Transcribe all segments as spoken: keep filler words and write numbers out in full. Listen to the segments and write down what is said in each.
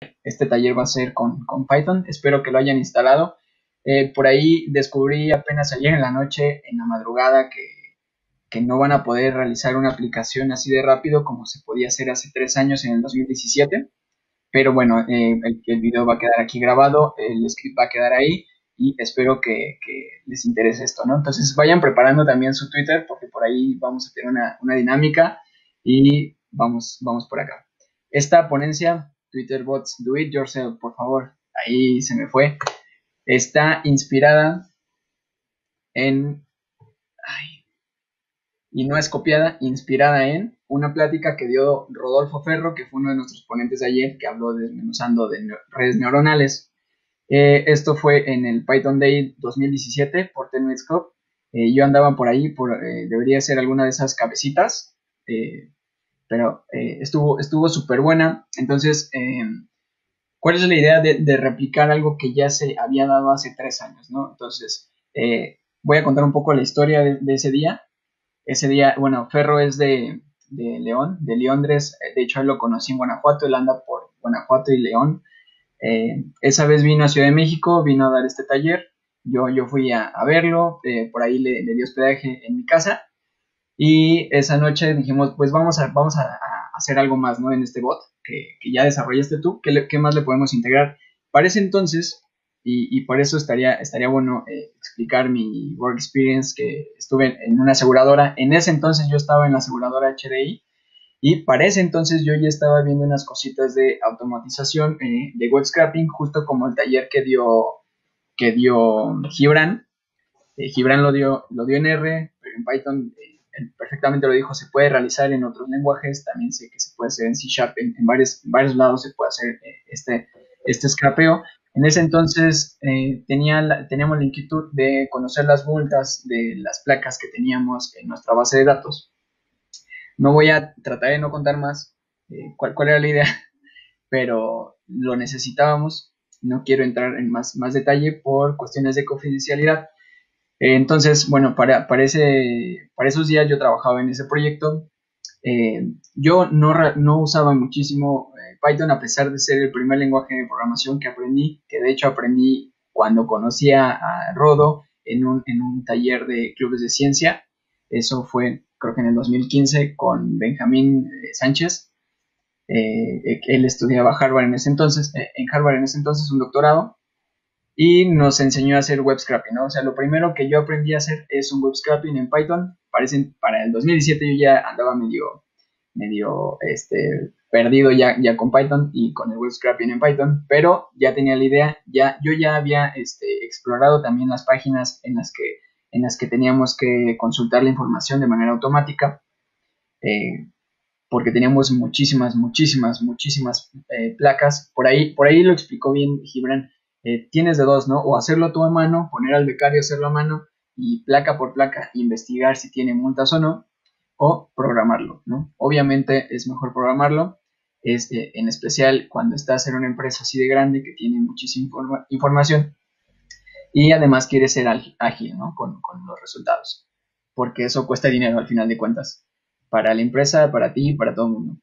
Este taller va a ser con, con Python. Espero que lo hayan instalado. Eh, por ahí descubrí apenas ayer en la noche, en la madrugada, que, que no van a poder realizar una aplicación así de rápido como se podía hacer hace tres años en el dos mil diecisiete. Pero bueno, eh, el, el video va a quedar aquí grabado, el script va a quedar ahí y espero que, que les interese esto, ¿no? Entonces vayan preparando también su Twitter porque por ahí vamos a tener una, una dinámica y vamos, vamos por acá. Esta ponencia, Twitter Bots Do It Yourself, por favor, ahí se me fue, está inspirada en, ay, y no es copiada, inspirada en una plática que dio Rodolfo Ferro, que fue uno de nuestros ponentes de ayer, que habló desmenuzando de redes neuronales. Eh, esto fue en el Python Day dos mil diecisiete por ten minutes club. Eh, yo andaba por ahí, por, eh, debería ser alguna de esas cabecitas, eh, pero eh, estuvo estuvo súper buena. Entonces, eh, ¿cuál es la idea de, de, replicar algo que ya se había dado hace tres años, ¿no? Entonces, eh, voy a contar un poco la historia de, de ese día. Ese día, bueno, Ferro es de, de León, de Liondres. De hecho, él lo conocí en Guanajuato, él anda por Guanajuato y León. Eh, esa vez vino a Ciudad de México, vino a dar este taller. Yo, yo fui a, a verlo, eh, por ahí le, le di hospedaje en mi casa. Y esa noche dijimos, pues vamos a, vamos a, a hacer algo más, ¿no? En este bot que, que ya desarrollaste tú, ¿qué, le, ¿qué más le podemos integrar? Para ese entonces, y, y por eso estaría, estaría bueno eh, explicar mi work experience, que estuve en una aseguradora. En ese entonces yo estaba en la aseguradora H D I, y para ese entonces yo ya estaba viendo unas cositas de automatización eh, de web scraping, justo como el taller que dio, que dio Gibran. Eh, Gibran lo dio, lo dio en R, pero en Python eh, él perfectamente lo dijo, se puede realizar en otros lenguajes. También sé que se puede hacer en C Sharp, en, en, varios, en varios lados se puede hacer eh, este, este scrapeo. En ese entonces eh, tenía la, teníamos la inquietud de conocer las multas de las placas que teníamos en nuestra base de datos. No voy a tratar de no contar más eh, cuál, cuál era la idea, pero lo necesitábamos. No quiero entrar en más, más detalle por cuestiones de confidencialidad. Eh, entonces, bueno, para, para, ese, para esos días yo trabajaba en ese proyecto. Eh, yo no, no usaba muchísimo eh, Python, a pesar de ser el primer lenguaje de programación que aprendí, que de hecho aprendí cuando conocía a Rodo en un, en un taller de clubes de ciencia. Eso fue, creo que en el dos mil quince, con Benjamín eh, Sánchez. Eh, él estudiaba Harvard en ese entonces, eh, en Harvard en ese entonces, un doctorado, y nos enseñó a hacer web scraping, ¿no? O sea, lo primero que yo aprendí a hacer es un web scraping en Python. Parece, para el dos mil diecisiete yo ya andaba medio, medio este, perdido ya, ya con Python y con el web scraping en Python, pero ya tenía la idea, ya, yo ya había este, explorado también las páginas en las, que, en las que teníamos que consultar la información de manera automática, eh, porque teníamos muchísimas, muchísimas, muchísimas eh, placas. Por ahí, por ahí lo explicó bien Gibran. Eh, tienes de dos, ¿no? O hacerlo tú a mano, poner al becario a hacerlo a mano y placa por placa investigar si tiene multas o no, o programarlo, ¿no? Obviamente es mejor programarlo, es, eh, en especial cuando estás en una empresa así de grande que tiene muchísima informa información y además quieres ser ágil, ¿no? Con, con los resultados, porque eso cuesta dinero al final de cuentas, para la empresa, para ti, para todo el mundo.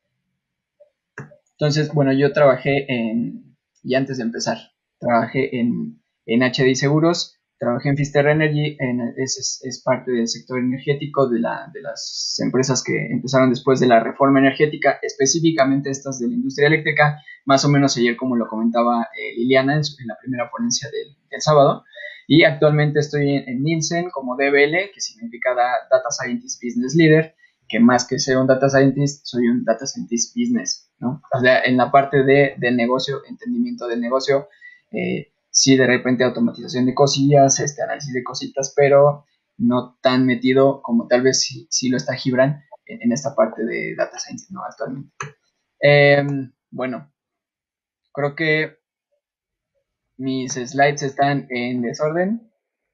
Entonces, bueno, yo trabajé en, y antes de empezar, trabajé en, en H D I Seguros, trabajé en Fister Energy, en, es, es, es, parte del sector energético de, la, de las empresas que empezaron después de la reforma energética, específicamente estas de la industria eléctrica, más o menos ayer como lo comentaba eh, Liliana en, su, en la primera ponencia del, del sábado. Y actualmente estoy en, en Nielsen como D B L, que significa Data Scientist Business Leader, que más que ser un Data Scientist, soy un Data Scientist Business, ¿no? O sea, en la parte de, del negocio, entendimiento del negocio, eh, sí de repente automatización de cosillas, este análisis de cositas, pero no tan metido como tal vez sí, sí lo está Gibran en, en esta parte de Data Science, ¿no? Actualmente. Eh, bueno, creo que mis slides están en desorden,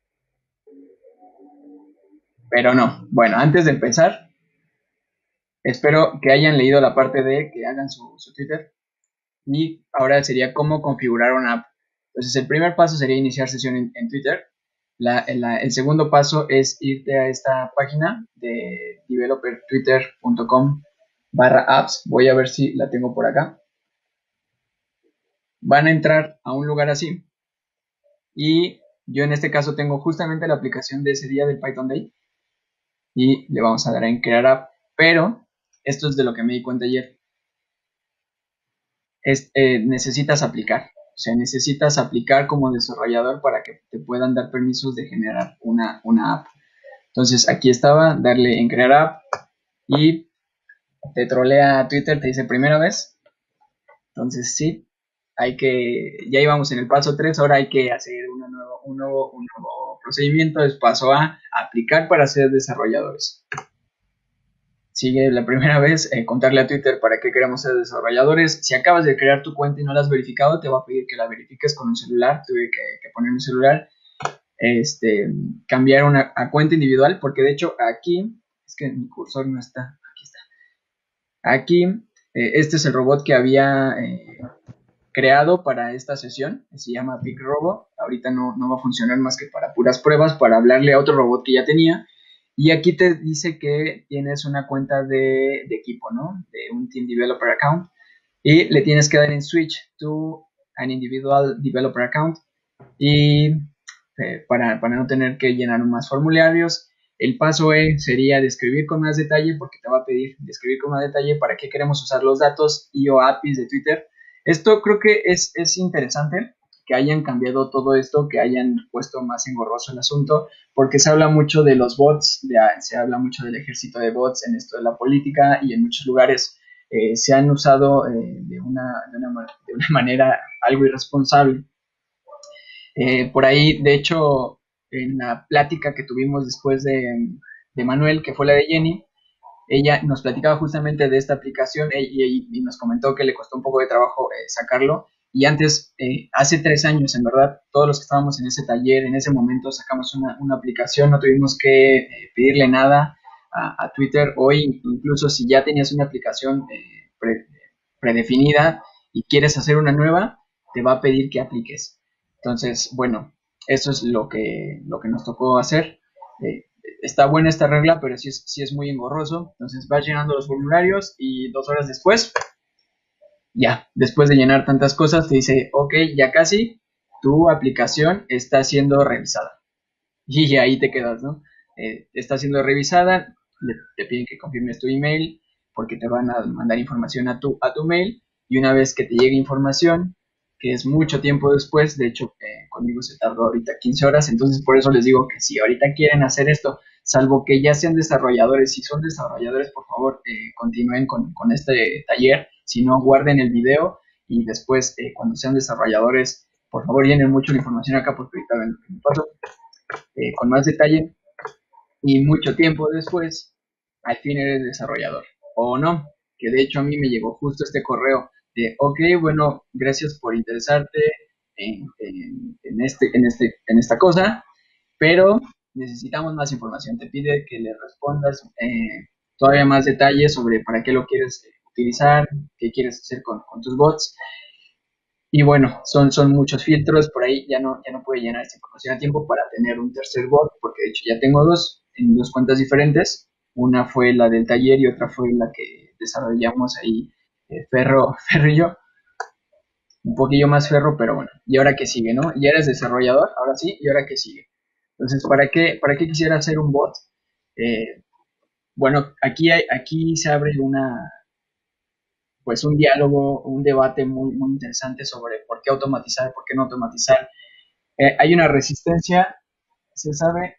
pero no. Bueno, antes de empezar, espero que hayan leído la parte de que hagan su, su Twitter. Y ahora sería cómo configurar una app. Entonces, el primer paso sería iniciar sesión en, en Twitter. La, la, el segundo paso es irte a esta página de developer twitter punto com barra apps. Voy a ver si la tengo por acá. van a entrar a un lugar así y yo en este caso tengo justamente la aplicación de ese día del Python Day y le vamos a dar en crear app, pero esto es de lo que me di cuenta ayer. Es, eh, necesitas aplicar, o sea, necesitas aplicar como desarrollador para que te puedan dar permisos de generar una, una app. Entonces aquí estaba, darle en crear app y te trolea Twitter, te dice primera vez. Entonces sí, hay que, ya íbamos en el paso tres, ahora hay que hacer una nuevo, un, nuevo, un nuevo procedimiento, es paso A, aplicar para ser desarrolladores. Sigue la primera vez, eh, contarle a Twitter para qué queremos ser desarrolladores. Si acabas de crear tu cuenta y no la has verificado, te va a pedir que la verifiques con un celular. Tuve que, que poner mi celular, este, cambiar una a cuenta individual, porque de hecho aquí, es que mi cursor no está, aquí está. Aquí, eh, este es el robot que había eh, creado para esta sesión, se llama Big Robo. Ahorita no, no va a funcionar más que para puras pruebas, para hablarle a otro robot que ya tenía. Y aquí te dice que tienes una cuenta de, de equipo, ¿no? De un Team Developer Account. Y le tienes que dar en Switch to an Individual Developer Account. Y eh, para, para no tener que llenar más formularios. El paso E sería describir con más detalle, porque te va a pedir describir con más detalle para qué queremos usar los datos y o A P Is de Twitter. Esto creo que es, es interesante que hayan cambiado todo esto, que hayan puesto más engorroso el asunto, porque se habla mucho de los bots, de, se habla mucho del ejército de bots en esto de la política y en muchos lugares eh, se han usado eh, de, una, de, una, de una manera algo irresponsable. Eh, por ahí, de hecho, en la plática que tuvimos después de, de Manuel, que fue la de Jenny, ella nos platicaba justamente de esta aplicación y, y, y nos comentó que le costó un poco de trabajo eh, sacarlo. Y antes, eh, hace tres años, en verdad, todos los que estábamos en ese taller, en ese momento sacamos una, una aplicación, no tuvimos que eh, pedirle nada a, a, Twitter. Hoy, incluso si ya tenías una aplicación eh, pre, predefinida y quieres hacer una nueva, te va a pedir que apliques. Entonces, bueno, eso es lo que, lo que nos tocó hacer. Eh, está buena esta regla, pero sí es, sí es muy engorroso. Entonces vas llenando los formularios y dos horas después, ya, después de llenar tantas cosas, te dice, ok, ya casi, tu aplicación está siendo revisada. Y ahí te quedas, ¿no? Eh, está siendo revisada, le, te piden que confirmes tu email, porque te van a mandar información a tu, a tu mail, y una vez que te llegue información, que es mucho tiempo después, de hecho eh, conmigo se tardó ahorita quince horas, entonces por eso les digo que si ahorita quieren hacer esto, salvo que ya sean desarrolladores, si son desarrolladores, por favor, eh, continúen con, con este taller, si no, guarden el video, y después, eh, cuando sean desarrolladores, por favor, llenen mucho la información acá, porque ahorita ven lo que me pasó, eh, con más detalle, y mucho tiempo después, al fin eres desarrollador, o no, que de hecho a mí me llegó justo este correo de, ok, bueno, gracias por interesarte en, en, en, este, en, este, en esta cosa, pero necesitamos más información. Te pide que le respondas eh, todavía más detalles sobre para qué lo quieres utilizar, qué quieres hacer con, con tus bots. Y bueno, son, son muchos filtros, por ahí ya no, ya no puede llenar esta información a tiempo para tener un tercer bot, porque de hecho ya tengo dos, en dos cuentas diferentes. Una fue la del taller y otra fue la que desarrollamos ahí, eh, Ferro, Ferro y yo. Un poquillo más Ferro, pero bueno. ¿Y ahora qué sigue, no? Ya eres desarrollador, ahora sí, ¿y ahora qué sigue? Entonces, ¿para qué, para qué quisiera hacer un bot? Eh, bueno, aquí, hay, aquí se abre una, pues un diálogo, un debate muy, muy interesante sobre por qué automatizar, por qué no automatizar. Eh, hay una resistencia, se sabe,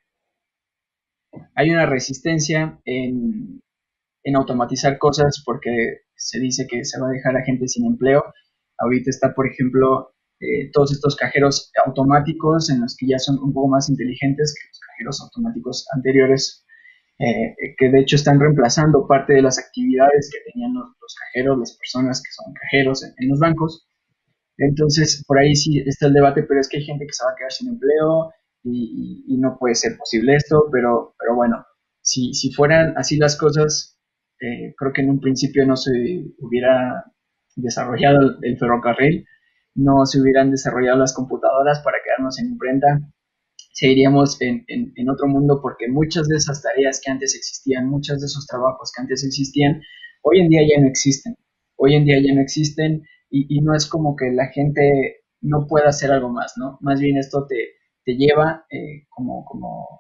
hay una resistencia en, en automatizar cosas porque se dice que se va a dejar a gente sin empleo. Ahorita está, por ejemplo, eh, todos estos cajeros automáticos en los que ya son un poco más inteligentes que los cajeros automáticos anteriores, eh, que de hecho están reemplazando parte de las actividades que tenían los, los cajeros, las personas que son cajeros en, en los bancos. Entonces, por ahí sí está el debate, pero es que hay gente que se va a quedar sin empleo y, y, y no puede ser posible esto, pero, pero bueno, si, si fueran así las cosas, eh, creo que en un principio no se hubiera desarrollado el, el ferrocarril, no se hubieran desarrollado las computadoras para quedarnos en imprenta, seguiríamos en, en, en otro mundo porque muchas de esas tareas que antes existían, muchos de esos trabajos que antes existían, hoy en día ya no existen. Hoy en día ya no existen y, y no es como que la gente no pueda hacer algo más, ¿no? Más bien esto te, te lleva eh, como, como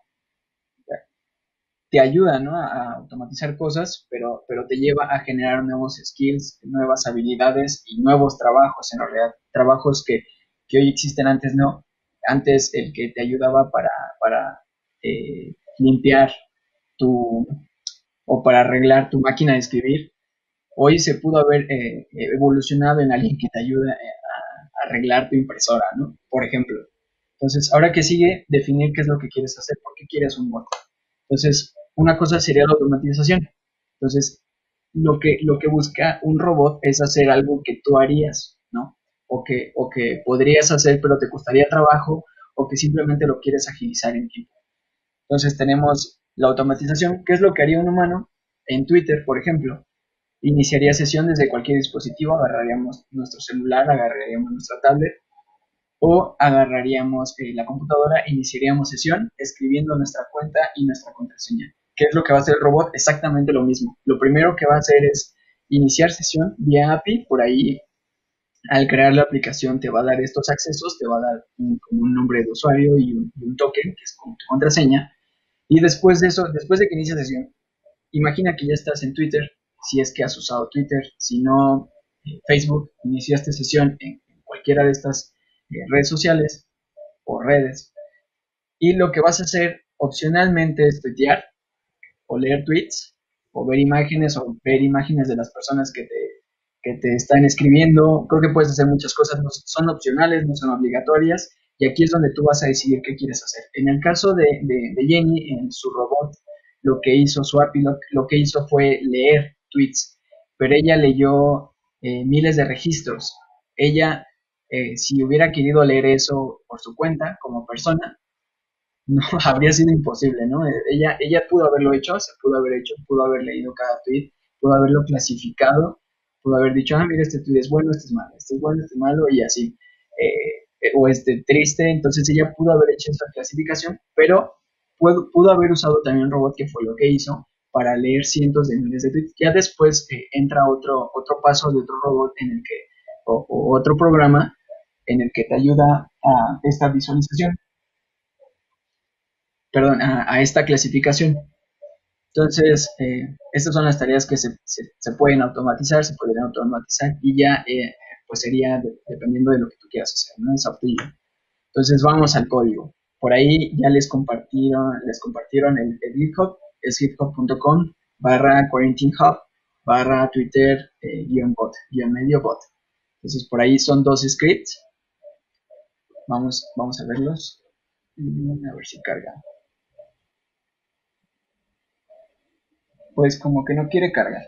te ayuda, ¿no? A automatizar cosas, pero, pero te lleva a generar nuevos skills, nuevas habilidades y nuevos trabajos, en realidad, trabajos que, que hoy existen, antes no. Antes el que te ayudaba para, para eh, limpiar tu, o para arreglar tu máquina de escribir, hoy se pudo haber eh, evolucionado en alguien que te ayuda eh, a, a arreglar tu impresora, ¿no? Por ejemplo. Entonces, ahora que sigue, definir qué es lo que quieres hacer, por qué quieres un bot. Entonces, una cosa sería la automatización. Entonces, lo que, lo que busca un robot es hacer algo que tú harías, ¿no? O que, o que podrías hacer, pero te costaría trabajo, o que simplemente lo quieres agilizar en tiempo. Entonces, tenemos la automatización, que es lo que haría un humano en Twitter, por ejemplo. Iniciaría sesión desde cualquier dispositivo, agarraríamos nuestro celular, agarraríamos nuestra tablet o agarraríamos eh, la computadora, iniciaríamos sesión escribiendo nuestra cuenta y nuestra contraseña. ¿Qué es lo que va a hacer el robot? Exactamente lo mismo. Lo primero que va a hacer es iniciar sesión vía A P I. Por ahí, al crear la aplicación, te va a dar estos accesos, te va a dar un, como un nombre de usuario y un, y un token, que es como tu contraseña. Y después de eso, después de que inicia sesión, imagina que ya estás en Twitter, si es que has usado Twitter, si no, eh, Facebook, iniciaste sesión en, en cualquiera de estas eh, redes sociales o redes, y lo que vas a hacer opcionalmente es tuitear o leer tweets o ver imágenes o ver imágenes de las personas que te, que te están escribiendo. Creo que puedes hacer muchas cosas, no, son opcionales, no son obligatorias, y aquí es donde tú vas a decidir qué quieres hacer. En el caso de, de, de Jenny, en su robot, lo que hizo, su A P I, lo, lo que hizo fue leer tweets, pero ella leyó eh, miles de registros. Ella, eh, si hubiera querido leer eso por su cuenta como persona, no habría sido imposible, ¿no? Ella, ella pudo haberlo hecho, se pudo haber hecho, pudo haber leído cada tweet, pudo haberlo clasificado, pudo haber dicho, ah, mira, este tweet es bueno, este es malo, este es bueno, este es malo, y así. Eh, o este triste, entonces ella pudo haber hecho esa clasificación, pero pudo, pudo haber usado también un robot, que fue lo que hizo, para leer cientos de miles de tweets. Ya después eh, entra otro, otro paso de otro robot en el que, o, o otro programa en el que te ayuda a esta visualización, perdón, a, a esta clasificación. Entonces, eh, estas son las tareas que se, se, se, pueden automatizar, se podrían automatizar, y ya eh, pues sería de, dependiendo de lo que tú quieras hacer, ¿no? Es up to you. Entonces vamos al código. Por ahí ya les compartieron, les compartieron el, el GitHub, es github.com barra quarantine hub barra Twitter eh, guión bot, guión medio bot. Entonces por ahí son dos scripts. Vamos, vamos a verlos. A ver si carga. Pues como que no quiere cargar.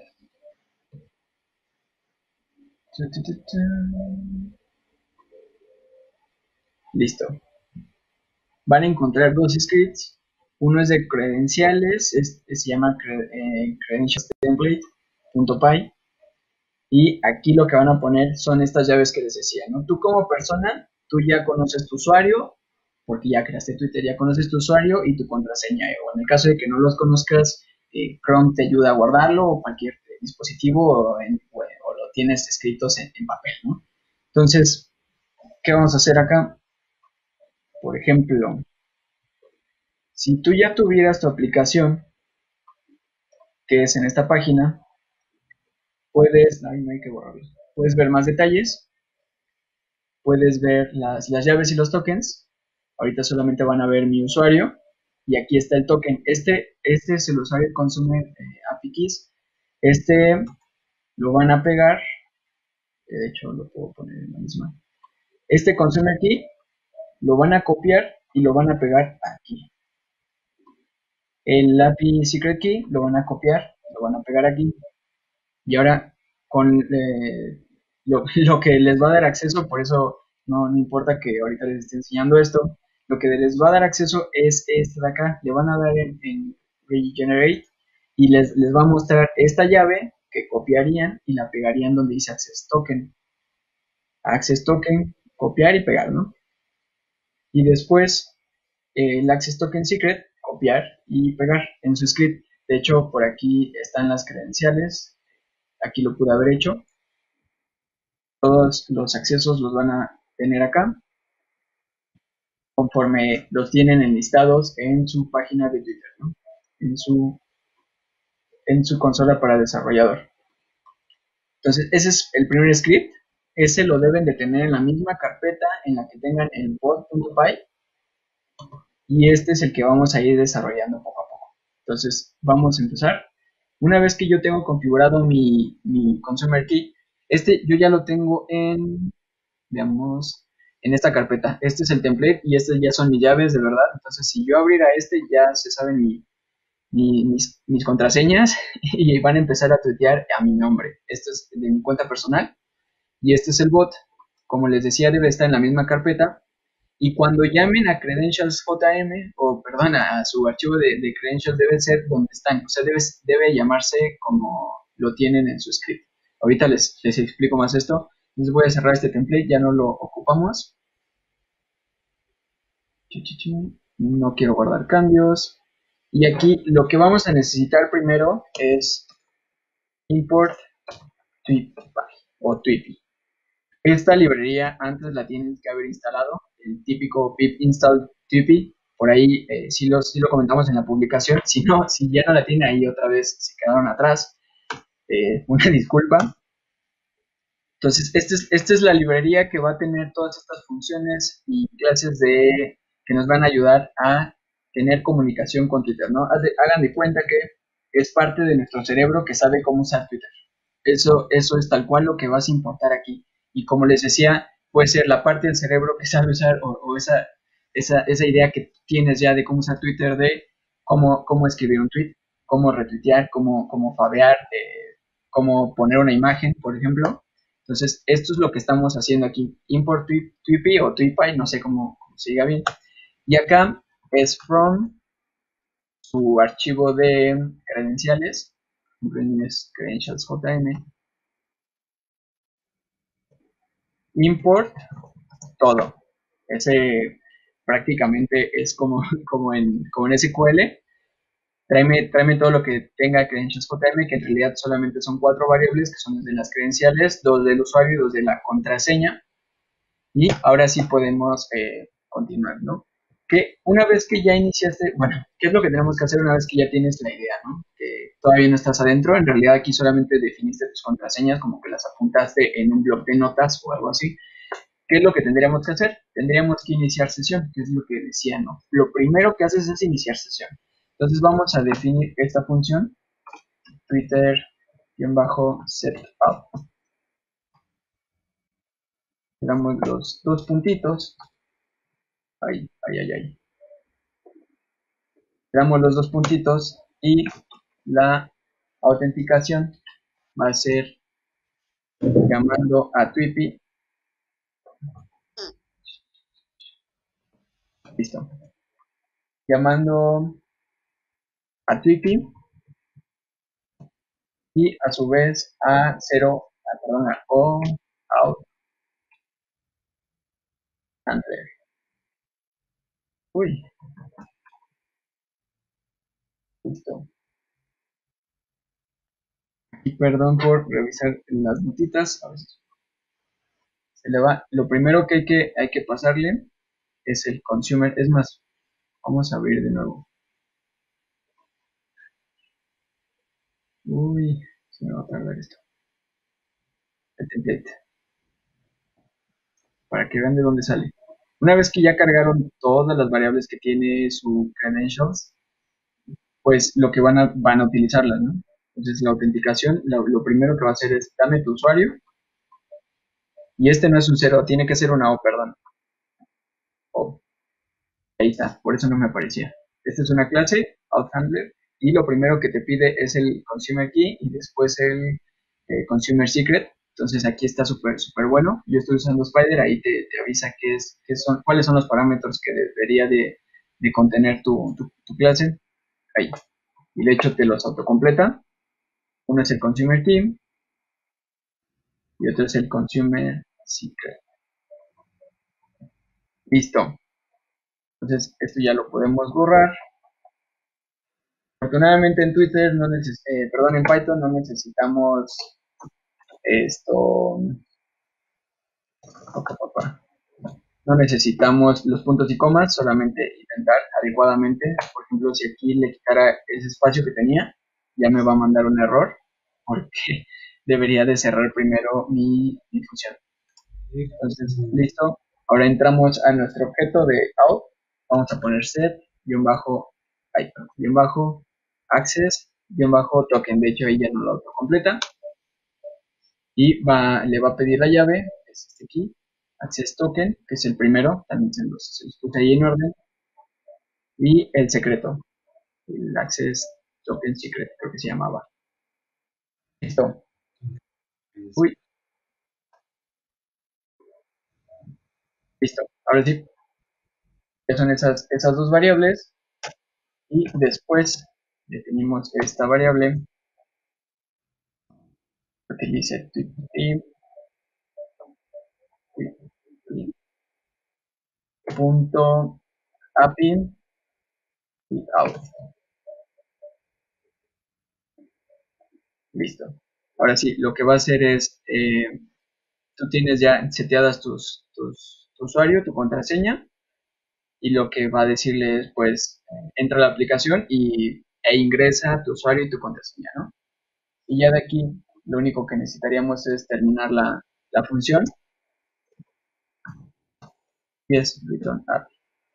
Listo. Van a encontrar dos scripts. Uno es de credenciales, es, se llama eh, credentials template.py, y aquí lo que van a poner son estas llaves que les decía, ¿no? Tú como persona, tú ya conoces tu usuario, porque ya creaste Twitter, ya conoces tu usuario y tu contraseña, o en el caso de que no los conozcas, eh, Chrome te ayuda a guardarlo, o cualquier dispositivo, o, en, o, o lo tienes escritos en, en papel, ¿no? Entonces, ¿qué vamos a hacer acá? Por ejemplo, si tú ya tuvieras tu aplicación, que es en esta página, puedes, ay, no hay que borrarlo, puedes ver más detalles, puedes ver las, las llaves y los tokens. Ahorita solamente van a ver mi usuario, y aquí está el token. Este, este es el usuario consume eh, A P I Keys. Este lo van a pegar, de hecho lo puedo poner en la misma. Este consume aquí, lo van a copiar y lo van a pegar aquí. El A P I Secret Key lo van a copiar, lo van a pegar aquí. Y ahora, con eh, lo, lo, que les va a dar acceso, por eso no, no importa que ahorita les esté enseñando esto, lo que les va a dar acceso es este de acá. Le van a dar en, en Regenerate, y les, les va a mostrar esta llave que copiarían y la pegarían donde dice Access Token. Access Token, copiar y pegar, ¿no? Y después eh, el Access Token Secret, copiar y pegar en su script. De hecho, por aquí están las credenciales. Aquí lo pude haber hecho. Todos los accesos los van a tener acá conforme los tienen enlistados en su página de Twitter, ¿no? En su, en su consola para desarrollador. Entonces, ese es el primer script. Ese lo deben de tener en la misma carpeta en la que tengan el bot.py. Y este es el que vamos a ir desarrollando poco a poco. Entonces, vamos a empezar. Una vez que yo tengo configurado mi, mi consumer key, este yo ya lo tengo en, digamos, en esta carpeta. Este es el template y estas ya son mis llaves de verdad. Entonces, si yo abriera este, ya se saben mi, mi, mis, mis contraseñas y van a empezar a tuitear a mi nombre. Esto es de mi cuenta personal y este es el bot. Como les decía, debe estar en la misma carpeta. Y cuando llamen a credentials J M, o perdón, a su archivo de, de credentials, debe ser donde están. O sea, debe, debe llamarse como lo tienen en su script. Ahorita les, les explico más esto. Entonces voy a cerrar este template, ya no lo ocupamos. No quiero guardar cambios. Y aquí lo que vamos a necesitar primero es import tweetpy o tweetpy. Esta librería antes la tienes que haber instalado, el típico pip install tweetpy. Por ahí eh, sí, lo, sí lo comentamos en la publicación. Si no, si ya no la tiene ahí otra vez, se quedaron atrás. Eh, una disculpa. Entonces, esta es, esta es la librería que va a tener todas estas funciones y clases de, que nos van a ayudar a tener comunicación con Twitter, ¿no? Hagan de cuenta que es parte de nuestro cerebro que sabe cómo usar Twitter. Eso, eso es tal cual lo que vas a importar aquí. Y como les decía, puede ser la parte del cerebro que sabe usar o, o esa, esa, esa idea que tienes ya de cómo usar Twitter, de cómo, cómo escribir un tweet, cómo retuitear, cómo, cómo fabear, eh, cómo poner una imagen, por ejemplo. Entonces, esto es lo que estamos haciendo aquí. Import tweetpy o tweetpy, no sé cómo, cómo se diga bien. Y acá es from su archivo de credenciales, es credentials J M, import todo. Ese prácticamente es como, como, en, como en S Q L. Tráeme, tráeme todo lo que tenga credentials J M, que en realidad solamente son cuatro variables, que son de las credenciales, dos del usuario y dos de la contraseña. Y ahora sí podemos eh, continuar, ¿no? Que una vez que ya iniciaste, bueno, ¿qué es lo que tenemos que hacer una vez que ya tienes la idea, ¿no? Que todavía no estás adentro, en realidad aquí solamente definiste tus contraseñas, como que las apuntaste en un blog de notas o algo así. ¿Qué es lo que tendríamos que hacer? Tendríamos que iniciar sesión, que es lo que decía, ¿no? Lo primero que haces es iniciar sesión. Entonces vamos a definir esta función, Twitter-setup. Le damos los dos puntitos. Ay, ay, ay, ay. Le damos los dos puntitos y la autenticación va a ser llamando a Tweetpy. Listo. Llamando a Tweetpy y a su vez a cero, a, perdón, a O out handler. Uy, listo. Y perdón por revisar las notitas, a veces se le va. Lo primero que hay que, hay que pasarle es el consumer. Es más, vamos a abrir de nuevo. Uy, se me va a tardar esto. El template. Para que vean de dónde sale. Una vez que ya cargaron todas las variables que tiene su credentials, pues lo que van a, van a utilizarlas, ¿no? Entonces la autenticación, lo, lo primero que va a hacer es dame tu usuario. Y este no es un cero, tiene que ser una O, perdón. O. Ahí está, por eso no me aparecía. Esta es una clase, outhandler, y lo primero que te pide es el consumer key y después el eh, consumer secret. Entonces aquí está súper, súper bueno. Yo estoy usando Spider, ahí te, te avisa qué es, qué son, cuáles son los parámetros que debería de, de contener tu, tu, tu clase. Ahí. Y de hecho te los autocompleta. Uno es el consumer key y otro es el consumer secret. Listo. Entonces esto ya lo podemos borrar. Afortunadamente en Twitter, no neces eh, perdón, en Python no necesitamos esto, Ok, papá. No necesitamos los puntos y comas, solamente intentar adecuadamente. Por ejemplo, si aquí le quitara ese espacio que tenía, ya me va a mandar un error porque debería de cerrar primero mi, mi función. Entonces, listo. Ahora entramos a nuestro objeto de out. Vamos a poner set, guión bajo, ay, guión bajo, access, guión bajo token. De hecho, ahí ya no lo autocompleta. Y va, le va a pedir la llave, es este aquí, access token, que es el primero, también se los, se los puse ahí en orden. Y el secreto, el access token secret, creo que se llamaba. Listo. Uy, listo. Ahora sí, ya son esas, esas dos variables. Y después definimos esta variable utilice tweet punto api y out. Listo. Ahora sí, lo que va a hacer es, eh, tú tienes ya seteadas tus, tus, tu usuario, tu contraseña, y lo que va a decirle es, pues, entra a la aplicación y, e ingresa tu usuario y tu contraseña, ¿no? Y ya de aquí, lo único que necesitaríamos es terminar la, la función, y es return api.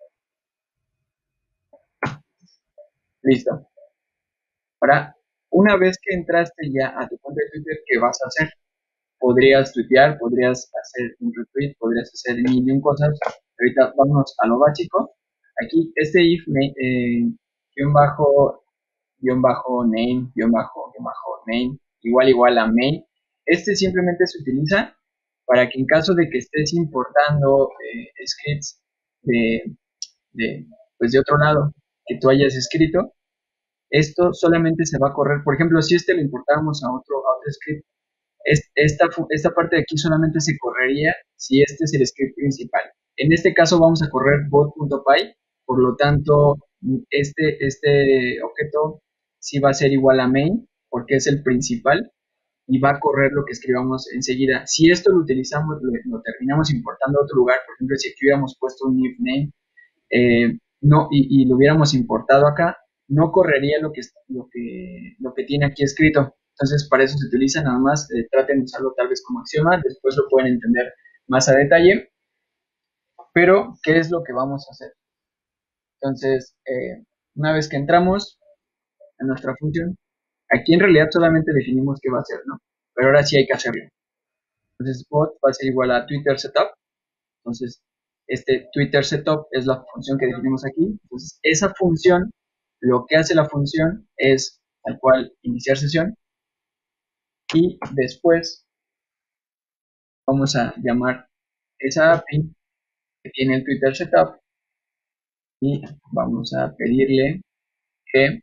Listo. Ahora, una vez que entraste ya a tu cuenta de Twitter, ¿qué vas a hacer? Podrías tuitear, podrías hacer un retweet, podrías hacer mil y un cosas. Ahorita vamos a lo básico. Aquí, este if, eh, guión bajo, guión bajo name, guión bajo, guión bajo name, igual igual a main. Este simplemente se utiliza para que en caso de que estés importando eh, scripts de, de, pues de otro lado que tú hayas escrito, esto solamente se va a correr. Por ejemplo, si este lo importáramos a otro, a otro script, es, esta, esta parte de aquí solamente se correría si este es el script principal. En este caso vamos a correr bot.py, por lo tanto, este, este objeto sí va a ser igual a main, porque es el principal, y va a correr lo que escribamos enseguida. Si esto lo utilizamos, lo, lo terminamos importando a otro lugar, por ejemplo, si aquí hubiéramos puesto un if name, eh, no, y, y, lo hubiéramos importado acá, no correría lo que, lo que, lo que tiene aquí escrito. Entonces, para eso se utiliza, nada más eh, traten de usarlo tal vez como axioma, después lo pueden entender más a detalle, pero ¿qué es lo que vamos a hacer? Entonces, eh, una vez que entramos a nuestra función, aquí en realidad solamente definimos qué va a hacer, ¿no? Pero ahora sí hay que hacerlo. Entonces, bot va a ser igual a Twitter setup. Entonces, este Twitter setup es la función que definimos aquí. Entonces, esa función, lo que hace la función es tal cual iniciar sesión y después vamos a llamar esa A P I que tiene el Twitter setup y vamos a pedirle que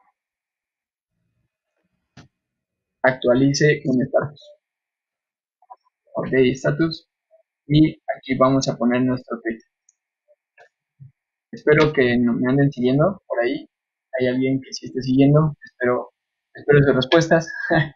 actualice un status. Update status y aquí vamos a poner nuestro tweet. Espero que no me anden siguiendo por ahí. Hay alguien que sí esté siguiendo. Espero, espero sus respuestas.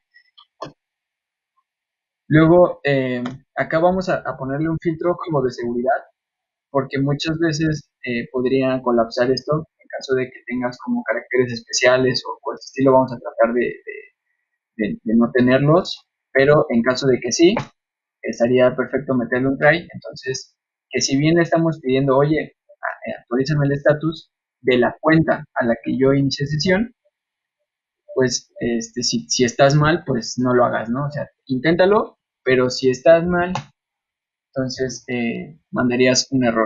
Luego, eh, acá vamos a, a, ponerle un filtro como de seguridad, porque muchas veces eh, podría colapsar esto en caso de que tengas como caracteres especiales o por el estilo. Vamos a tratar de, de, de, de no tenerlos, pero en caso de que sí, estaría perfecto meterle un try. Entonces, que si bien le estamos pidiendo, oye, actualízame el estatus de la cuenta a la que yo inicié sesión, pues este, si, si estás mal, pues no lo hagas, ¿no? O sea, inténtalo, pero si estás mal, entonces eh, mandarías un error.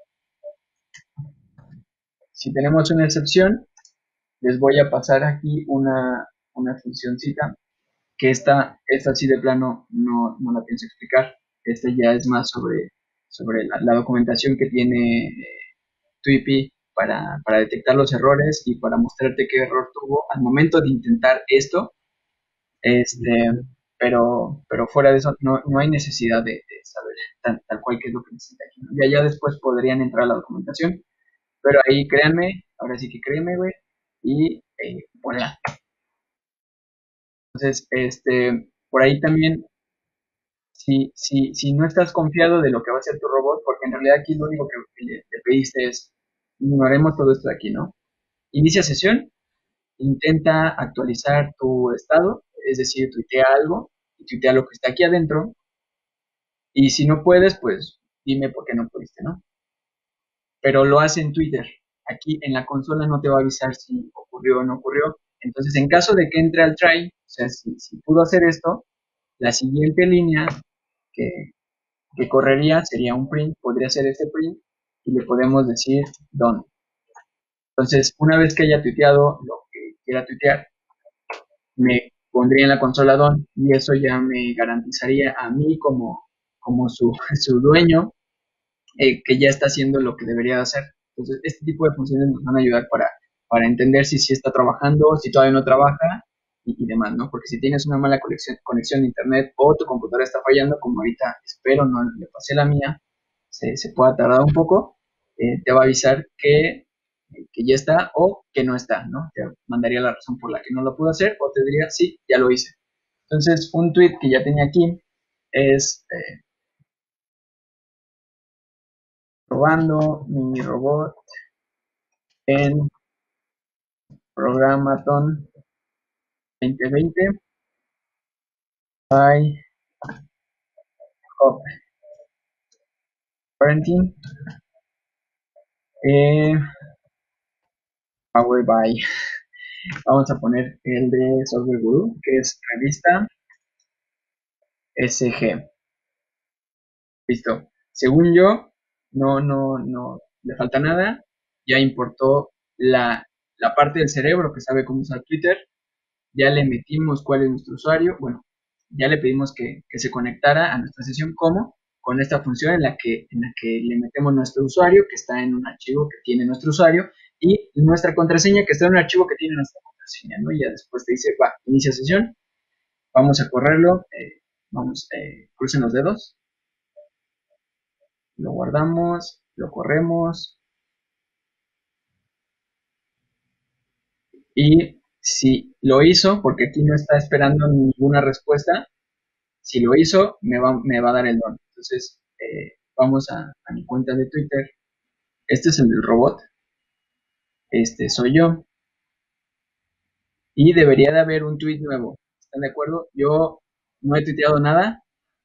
Si tenemos una excepción, les voy a pasar aquí una, una funcióncita, que esta, esta sí de plano no, no la pienso explicar. Esta ya es más sobre, sobre la, la documentación que tiene eh, Tweepy para, para detectar los errores y para mostrarte qué error tuvo al momento de intentar esto. Este, pero, pero fuera de eso, no, no hay necesidad de, de saber tal, tal, cual qué es lo que necesita aquí, ¿no? Ya, ya después podrían entrar a la documentación, pero ahí créanme, ahora sí que créanme, güey, y eh, voilà. Entonces, este, por ahí también, Si, si, si no estás confiado de lo que va a hacer tu robot, porque en realidad aquí lo único que le, le pediste es, ignoremos todo esto de aquí, ¿no? Inicia sesión, intenta actualizar tu estado, es decir, tuitea algo, y tuitea lo que está aquí adentro, y si no puedes, pues dime por qué no pudiste, ¿no? Pero lo hace en Twitter. Aquí en la consola no te va a avisar si ocurrió o no ocurrió. Entonces, en caso de que entre al try, o sea, si, si pudo hacer esto, la siguiente línea que, que correría sería un print, podría ser este print, y le podemos decir done. Entonces, una vez que haya tuiteado lo que quiera tuitear, me pondría en la consola done y eso ya me garantizaría a mí como, como su, su dueño eh, que ya está haciendo lo que debería de hacer. Entonces, este tipo de funciones nos van a ayudar para, para entender si sí está trabajando, si todavía no trabaja y, y demás, ¿no? Porque si tienes una mala conexión, conexión a internet o tu computadora está fallando, como ahorita espero no le pasé la mía, se, se pueda tardar un poco, eh, te va a avisar que, que ya está o que no está, ¿no? Te mandaría la razón por la que no lo pudo hacer o te diría, sí, ya lo hice. Entonces, un tweet que ya tenía aquí es eh, probando mi robot en Programaton veinte veinte by Hop Parenting, eh, Powered by, vamos a poner el de Software Guru, que es revista S G. Listo. Según yo, no, no, no le falta nada. Ya importó la, la parte del cerebro que sabe cómo usar Twitter. Ya le metimos cuál es nuestro usuario. Bueno, ya le pedimos que, que se conectara a nuestra sesión como con esta función en la que en la que le metemos nuestro usuario que está en un archivo que tiene nuestro usuario y nuestra contraseña que está en un archivo que tiene nuestra contraseña, ¿no? Y ya después te dice, va, inicia sesión, vamos a correrlo, eh, vamos, eh, crucen los dedos, lo guardamos, lo corremos y si lo hizo, porque aquí no está esperando ninguna respuesta, si lo hizo, me va, me va a dar el don. Entonces, eh, vamos a, a mi cuenta de Twitter. Este es el del robot. Este soy yo. Y debería de haber un tweet nuevo. ¿Están de acuerdo? Yo no he tuiteado nada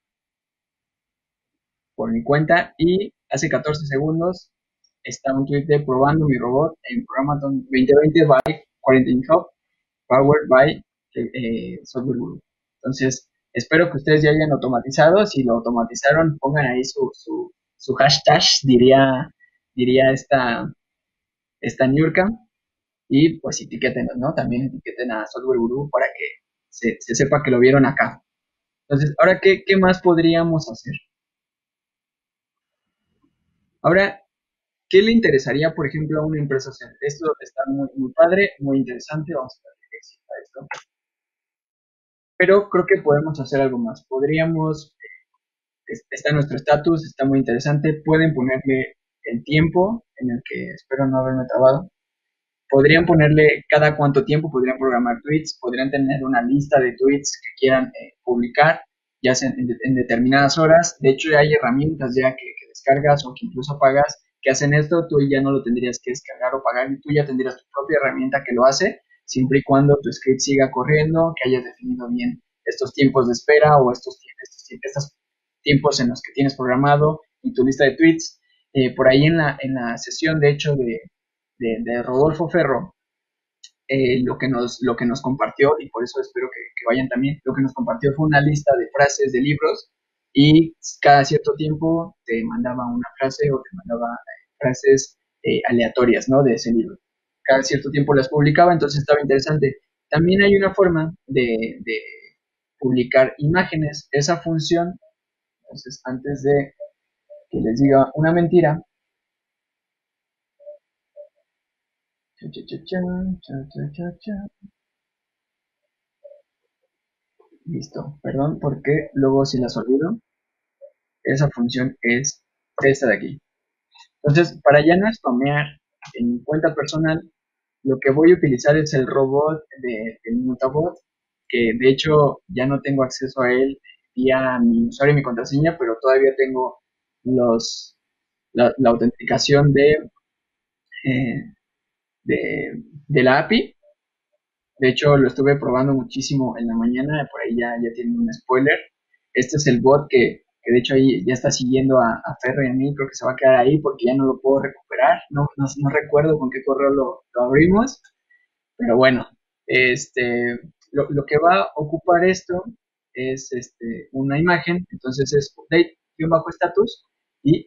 por mi cuenta y hace catorce segundos está un tweet de probando mi robot en Programaton veinte veinte by Quarantine Hub, powered by eh, Software Guru. Entonces, espero que ustedes ya hayan automatizado. Si lo automatizaron, pongan ahí su, su, su hashtag, diría, diría esta, esta Niurka. Y pues etiquétenos, ¿no? También etiqueten a Software Guru para que se, se sepa que lo vieron acá. Entonces, ahora, ¿qué, qué más podríamos hacer? Ahora, ¿qué le interesaría, por ejemplo, a una empresa hacer? Esto está muy, muy padre, muy interesante, vamos a ver qué exista esto. Pero creo que podemos hacer algo más. Podríamos, está nuestro estatus, está muy interesante, pueden ponerle el tiempo en el que espero no haberme trabado. Podrían ponerle cada cuánto tiempo, podrían programar tweets, podrían tener una lista de tweets que quieran eh, publicar, ya sea en, en, determinadas horas. De hecho, hay herramientas ya que, que, descargas o que incluso pagas que hacen esto, tú ya no lo tendrías que descargar o pagar, y tú ya tendrías tu propia herramienta que lo hace, siempre y cuando tu script siga corriendo, que hayas definido bien estos tiempos de espera o estos, estos, estos tiempos en los que tienes programado y tu lista de tweets. Eh, por ahí en la, en la sesión, de hecho, de, de, de Rodolfo Ferro, eh, lo, que nos, lo que nos compartió, y por eso espero que, que, vayan también, lo que nos compartió fue una lista de frases de libros y cada cierto tiempo te mandaba una frase o te mandaba frases eh, aleatorias, ¿no? De ese libro. Cada cierto tiempo las publicaba, entonces estaba interesante. También hay una forma de, de publicar imágenes. Esa función, entonces antes de que les diga una mentira, listo, perdón, porque luego si las olvido, esa función es esta de aquí. Entonces, para ya no spamear en mi cuenta personal, lo que voy a utilizar es el robot de, del Mutabot, que de hecho ya no tengo acceso a él vía mi usuario y mi contraseña, pero todavía tengo los la, la autenticación de, eh, de, de la A P I. De hecho, lo estuve probando muchísimo en la mañana, por ahí ya, ya tienen un spoiler. Este es el bot que, que de hecho ahí ya está siguiendo a, a Ferro y a mí, creo que se va a quedar ahí porque ya no lo puedo recuperar. No, no, no recuerdo con qué correo lo, lo abrimos, pero bueno, este, lo, lo que va a ocupar esto es este, una imagen, entonces es update-status y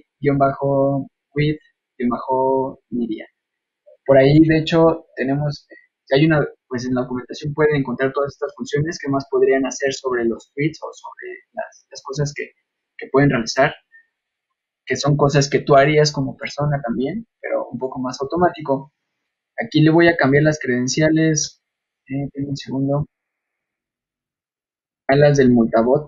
update-with-media. Por ahí, de hecho, tenemos, si hay una, pues en la documentación pueden encontrar todas estas funciones que más podrían hacer sobre los tweets o sobre las, las cosas que, que pueden realizar, que son cosas que tú harías como persona también, pero un poco más automático. Aquí le voy a cambiar las credenciales, eh, un segundo, a las del multabot.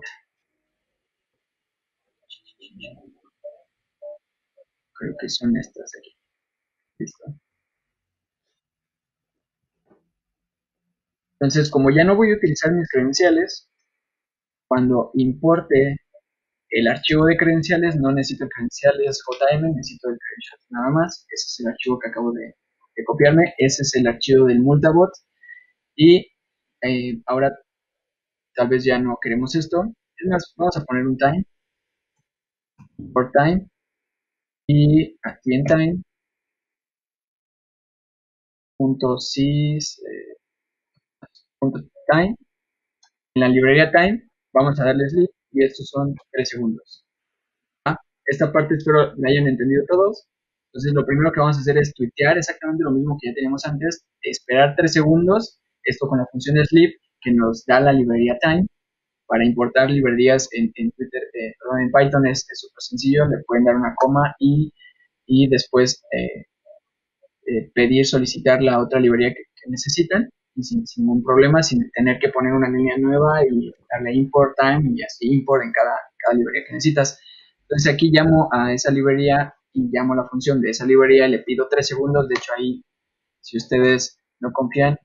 Creo que son estas aquí. Listo. Entonces, como ya no voy a utilizar mis credenciales, cuando importe el archivo de credenciales, no necesito credenciales J M, necesito el credential nada más. Ese es el archivo que acabo de, de copiarme. Ese es el archivo del multabot. Y eh, ahora tal vez ya no queremos esto. Es más, vamos a poner un time, for time, y aquí en time, punto sys, eh, punto time. En la librería time vamos a darle sleep y estos son tres segundos. ¿Ah? Esta parte espero la hayan entendido todos. Entonces lo primero que vamos a hacer es tuitear exactamente lo mismo que ya teníamos antes, esperar tres segundos, esto con la función sleep que nos da la librería time. Para importar librerías en, en Twitter, eh, perdón, en Python es súper sencillo, le pueden dar una coma y, y después eh, eh, pedir, solicitar la otra librería que, que necesitan y sin, sin, ningún problema, sin tener que poner una línea nueva y darle import time y así import en cada, cada librería que necesitas. Entonces aquí llamo a esa librería y llamo la función de esa librería, le pido tres segundos, de hecho ahí, si ustedes no confían,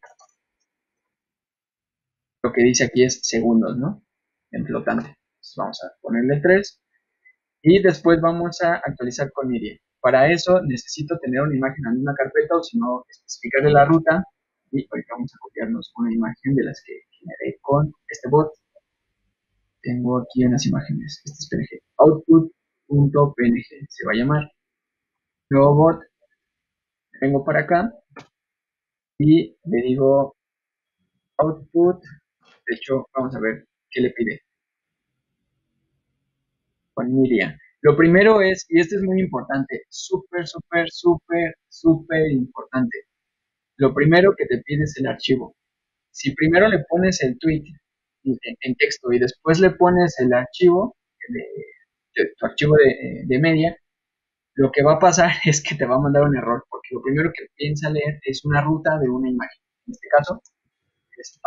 lo que dice aquí es segundos, ¿no? En flotante. Entonces vamos a ponerle tres y después vamos a actualizar con Miriam. Para eso necesito tener una imagen en una carpeta o si no, especificarle la ruta y ahorita vamos a copiarnos una imagen de las que generé con este bot. Tengo aquí unas imágenes. Este es P N G. Output.png se va a llamar. Nuevo bot. Vengo para acá y le digo output. De hecho, vamos a ver qué le pide con Miriam. Lo primero es, y esto es muy importante, súper, súper, súper, súper importante. Lo primero que te pide es el archivo. Si primero le pones el tweet en, en texto y después le pones el archivo, de, de, tu archivo de, de media, lo que va a pasar es que te va a mandar un error, porque lo primero que piensa leer es una ruta de una imagen. En este caso, es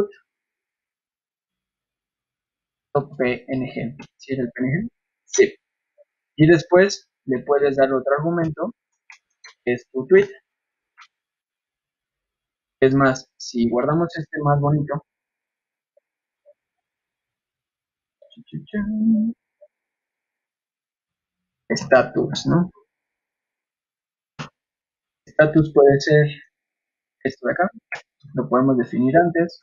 output.png. ¿Sí es el P N G? Sí. Y después le puedes dar otro argumento, que es tu tweet. Es más, si guardamos este más bonito, status, ¿no? Status puede ser esto de acá, lo podemos definir antes.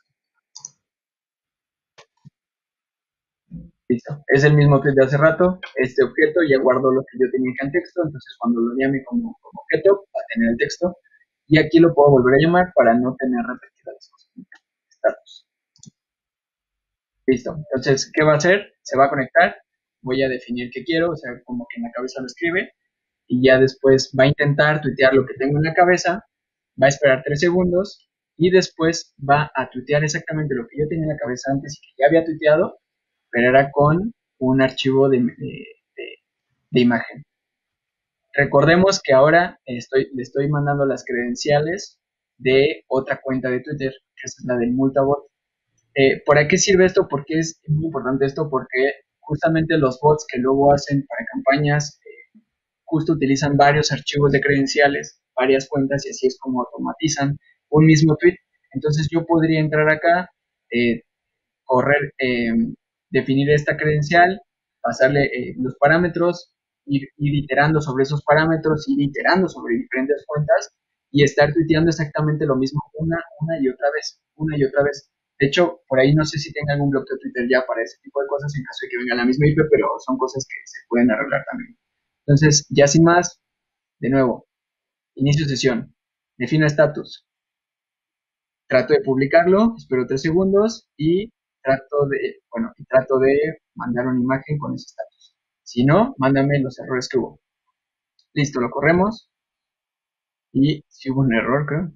Listo, es el mismo tweet de hace rato, este objeto ya guardó lo que yo tenía acá en texto, entonces cuando lo llame como, como objeto va a tener el texto y aquí lo puedo volver a llamar para no tener repetidas las cosas. Status. Listo, entonces, ¿qué va a hacer? Se va a conectar, voy a definir qué quiero, o sea, como que en la cabeza lo escribe y ya después va a intentar tuitear lo que tengo en la cabeza, va a esperar tres segundos y después va a tuitear exactamente lo que yo tenía en la cabeza antes y que ya había tuiteado, pero era con un archivo de, de, de, de imagen. Recordemos que ahora estoy, le estoy mandando las credenciales de otra cuenta de Twitter, que es la del Multabot. Eh, ¿Para qué sirve esto? Porque es muy importante esto, porque justamente los bots que luego hacen para campañas eh, justo utilizan varios archivos de credenciales, varias cuentas y así es como automatizan un mismo tweet. Entonces yo podría entrar acá, eh, correr, eh, definir esta credencial, pasarle eh, los parámetros, ir, ir iterando sobre esos parámetros, ir iterando sobre diferentes cuentas y estar tuiteando exactamente lo mismo una, una y otra vez, una y otra vez. De hecho, por ahí no sé si tenga algún bloque de Twitter ya para ese tipo de cosas en caso de que venga la misma I P, pero son cosas que se pueden arreglar también. Entonces, ya sin más, de nuevo, inicio sesión, defino estatus, trato de publicarlo, espero tres segundos y trato de, bueno, y trato de mandar una imagen con ese estatus. Si no, mándame los errores que hubo. Listo, lo corremos y si hubo un error, creo.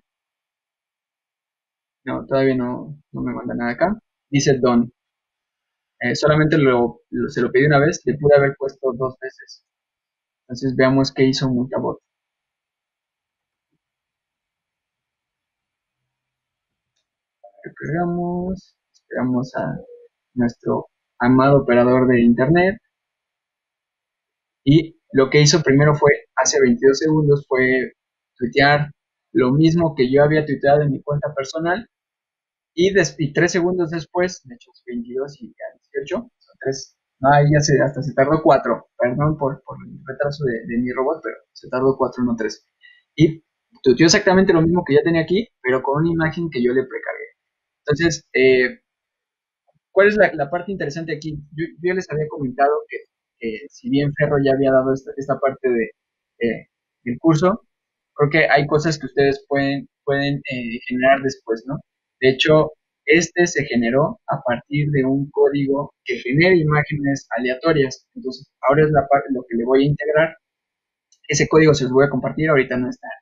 No, todavía no, no me manda nada acá. Dice done. Eh, solamente lo, lo, se lo pedí una vez, le pude haber puesto dos veces. Entonces veamos qué hizo Multabot. Recargamos, esperamos a nuestro amado operador de internet. Y lo que hizo primero fue, hace veintidós segundos, fue tuitear lo mismo que yo había tuiteado en mi cuenta personal. Y, des, y tres segundos después, de hecho veintidós y dieciocho, son tres, no, ahí ya se, hasta se tardó cuatro, perdón por, por el retraso de, de, mi robot, pero se tardó cuatro, no tres. Y tuiteó exactamente lo mismo que ya tenía aquí, pero con una imagen que yo le precargué. Entonces, eh, ¿cuál es la, la, parte interesante aquí? Yo, yo les había comentado que, que, si bien Ferro ya había dado esta, esta parte de, eh, del curso, creo que hay cosas que ustedes pueden, pueden eh, generar después, ¿no? De hecho, este se generó a partir de un código que genera imágenes aleatorias. Entonces, ahora es la parte, lo que le voy a integrar. Ese código se los voy a compartir, ahorita no está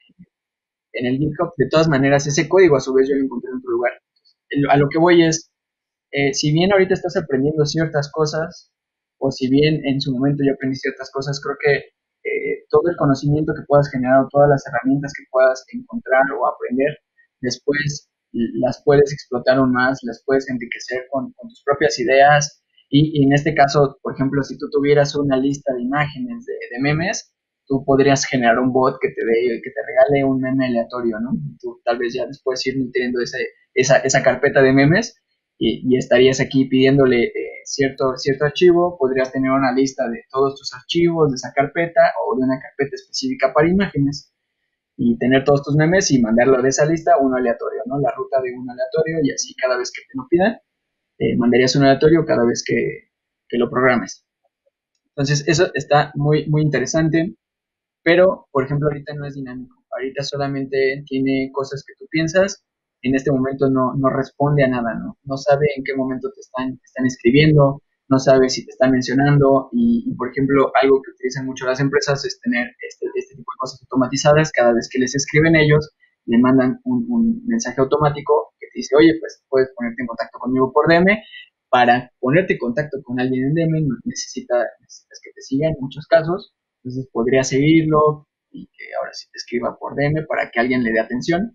en el GitHub. De todas maneras, ese código a su vez yo lo encontré en otro lugar. Entonces, a lo que voy es, eh, si bien ahorita estás aprendiendo ciertas cosas, o si bien en su momento yo aprendí ciertas cosas, creo que eh, todo el conocimiento que puedas generar, o todas las herramientas que puedas encontrar o aprender, después las puedes explotar aún más, las puedes enriquecer con, con tus propias ideas. Y, y, en este caso, por ejemplo, si tú tuvieras una lista de imágenes de, de memes, tú podrías generar un bot que te dé, que te regale un meme aleatorio, ¿no? Y tú tal vez ya después ir nutriendo ese, esa, esa carpeta de memes. Y, y, estarías aquí pidiéndole eh, cierto, cierto archivo, podrías tener una lista de todos tus archivos de esa carpeta o de una carpeta específica para imágenes y tener todos tus memes y mandarlo de esa lista a uno aleatorio, ¿no? La ruta de uno aleatorio y así cada vez que te lo pidan, eh, mandarías un aleatorio cada vez que, que lo programes. Entonces eso está muy, muy interesante, pero por ejemplo ahorita no es dinámico, ahorita solamente tiene cosas que tú piensas. En este momento no, no responde a nada, ¿no? No sabe en qué momento te están, te están escribiendo, no sabe si te están mencionando y, y, por ejemplo, algo que utilizan mucho las empresas es tener este, este tipo de cosas automatizadas. Cada vez que les escriben ellos, le mandan un, un mensaje automático que te dice, oye, pues puedes ponerte en contacto conmigo por D M. Para ponerte en contacto con alguien en D M necesita, necesitas que te siga en muchos casos, entonces podría seguirlo y que ahora sí te escriba por D M para que alguien le dé atención.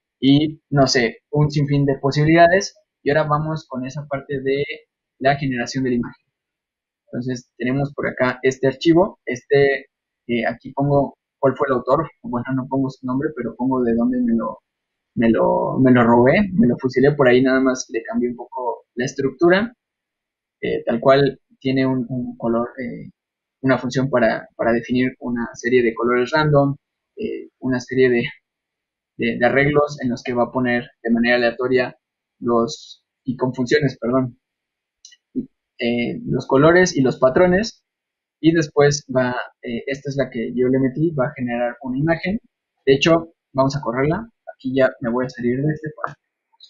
Y no sé, un sinfín de posibilidades. Y ahora vamos con esa parte de la generación de la imagen. Entonces tenemos por acá este archivo, este, eh, aquí pongo cuál fue el autor, bueno, no pongo su nombre, pero pongo de dónde me lo, me lo, me lo robé, me lo fusilé, por ahí nada más le cambié un poco la estructura, eh, tal cual tiene un, un color, eh, una función para, para definir una serie de colores random, eh, una serie de de, de, arreglos en los que va a poner de manera aleatoria los, y con funciones, perdón, eh, los colores y los patrones, y después va, eh, esta es la que yo le metí, va a generar una imagen. De hecho, vamos a correrla, aquí ya me voy a salir de este para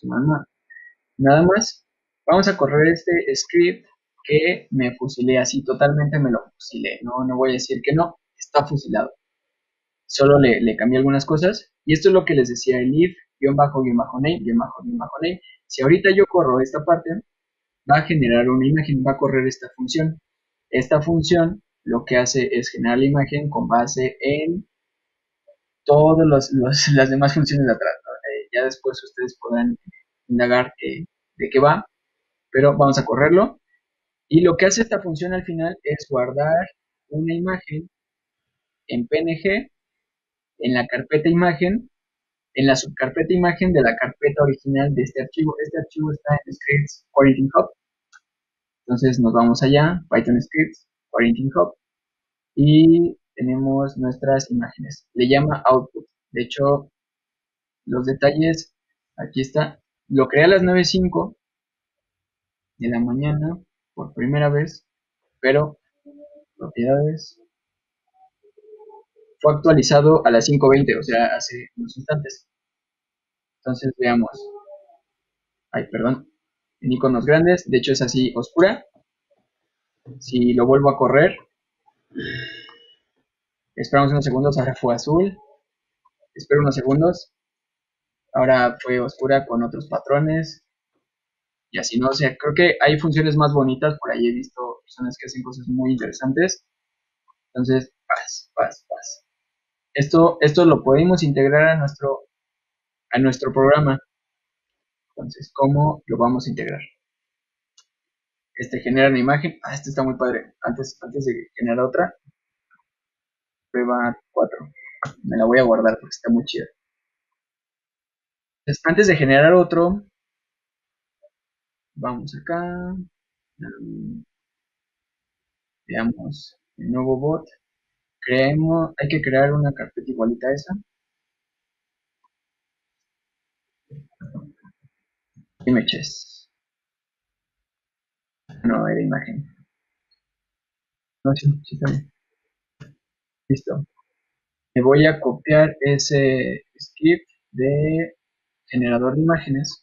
nada más, vamos a correr este script que me fusilé así, totalmente me lo fusilé, no, no voy a decir que no, está fusilado. Solo le, le cambié algunas cosas. Y esto es lo que les decía, el if, guión bajo, guión bajo, name, guión bajo, guión bajo, name. Si ahorita yo corro esta parte, va a generar una imagen, va a correr esta función. Esta función lo que hace es generar la imagen con base en todas los, los, las demás funciones de atrás, ¿no? Eh, ya después ustedes podrán indagar eh, de qué va, pero vamos a correrlo. Y lo que hace esta función al final es guardar una imagen en P N G en la carpeta imagen, en la subcarpeta imagen de la carpeta original de este archivo. Este archivo está en Scripts Quarantine Hub. Entonces nos vamos allá, Python Scripts, Parenting Hub, y tenemos nuestras imágenes. Le llama Output. De hecho, los detalles, aquí está. Lo creé a las nueve cinco de la mañana por primera vez, pero propiedades fue actualizado a las cinco veinte, o sea, hace unos instantes. Entonces veamos. Ay, perdón. En iconos grandes, de hecho es así oscura. Si lo vuelvo a correr, esperamos unos segundos, ahora fue azul. Espero unos segundos. Ahora fue oscura con otros patrones. Y así, ¿no? O sea, creo que hay funciones más bonitas. Por ahí he visto personas que hacen cosas muy interesantes. Entonces, paz, paz, paz. Esto, esto lo podemos integrar a nuestro, a nuestro programa. Entonces, ¿cómo lo vamos a integrar? Este genera una imagen. Ah, este está muy padre. Antes, antes de generar otra, prueba cuatro. Me la voy a guardar porque está muy chida. Entonces, antes de generar otro, vamos acá. Um, veamos el nuevo bot. Creemos, hay que crear una carpeta igualita a esa. Images. No, era imagen. No, sí, sí está bien. Listo. Me voy a copiar ese script de generador de imágenes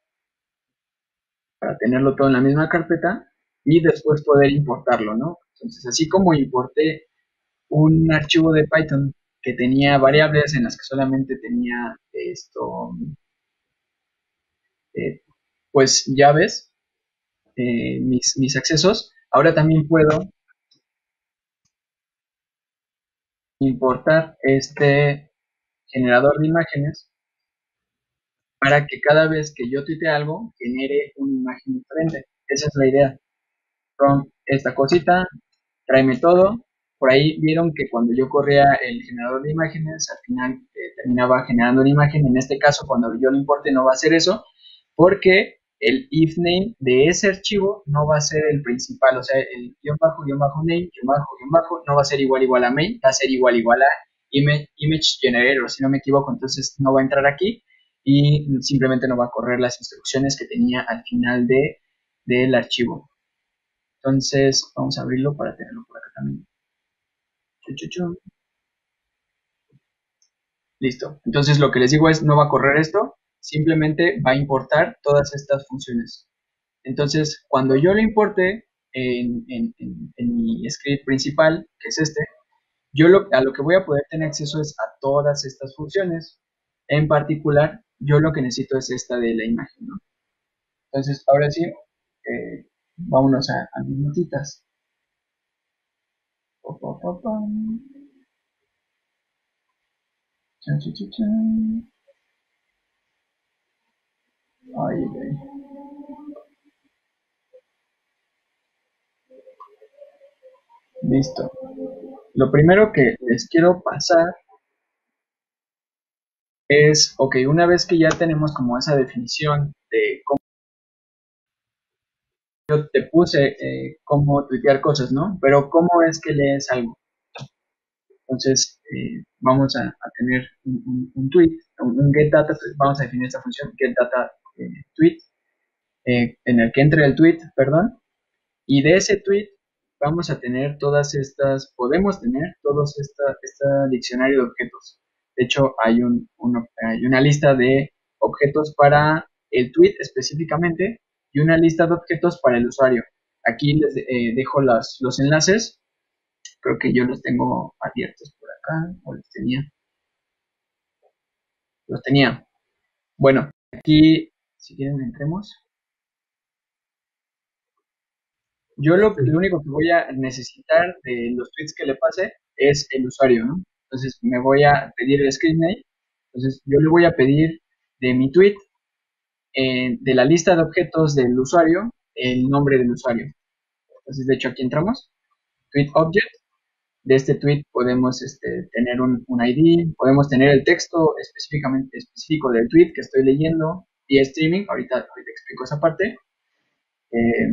para tenerlo todo en la misma carpeta y después poder importarlo, ¿no? Entonces, así como importé un archivo de Python que tenía variables en las que solamente tenía esto, eh, pues llaves, eh, mis, mis accesos, ahora también puedo importar este generador de imágenes para que cada vez que yo tuite algo genere una imagen diferente. Esa es la idea. From esta cosita, tráeme todo. Por ahí vieron que cuando yo corría el generador de imágenes, al final eh, terminaba generando una imagen. En este caso, cuando yo lo importe, no va a ser eso, porque el if name de ese archivo no va a ser el principal, o sea, el guión bajo, guión bajo name, guión bajo, guión bajo, no va a ser igual igual a main, va a ser igual igual a image, image generator, si no me equivoco, entonces no va a entrar aquí y simplemente no va a correr las instrucciones que tenía al final de, del archivo. Entonces, vamos a abrirlo para tenerlo por acá también. Chuchuchu. Listo. Entonces, lo que les digo es, no va a correr esto, simplemente va a importar todas estas funciones. Entonces, cuando yo lo importe en, en, en, en mi script principal, que es este, yo lo, a lo que voy a poder tener acceso es a todas estas funciones. En particular, yo lo que necesito es esta de la imagen, ¿no? Entonces, ahora sí, eh, vámonos a, a mis notitas. Pa, pa, pa, pa. Chan, chan, chan, chan. Ay, ay. Listo. Lo primero que les quiero pasar es, ok, una vez que ya tenemos como esa definición de cómo yo te puse eh, cómo tuitear cosas, ¿no? Pero ¿cómo es que lees algo? Entonces, eh, vamos a, a tener un, un, un tweet, un, un get data, pues vamos a definir esta función, get data eh, tweet, eh, en el que entre el tweet, perdón, y de ese tweet vamos a tener todas estas, podemos tener todos esta, este diccionario de objetos. De hecho, hay, un, un, hay una lista de objetos para el tweet específicamente y una lista de objetos para el usuario. Aquí les eh, dejo las, los enlaces. Creo que yo los tengo abiertos por acá, o los tenía. Los tenía. Bueno, aquí, si quieren, entremos. Yo lo, lo único que voy a necesitar de los tweets que le pase es el usuario, ¿no? Entonces me voy a pedir el screen name. Entonces yo le voy a pedir de mi tweet, eh, de la lista de objetos del usuario, el nombre del usuario. Entonces, de hecho, aquí entramos. Tweet object. De este tweet podemos este, tener un, un I D, podemos tener el texto específicamente específico del tweet que estoy leyendo y streaming. Ahorita, ahorita explico esa parte. Eh,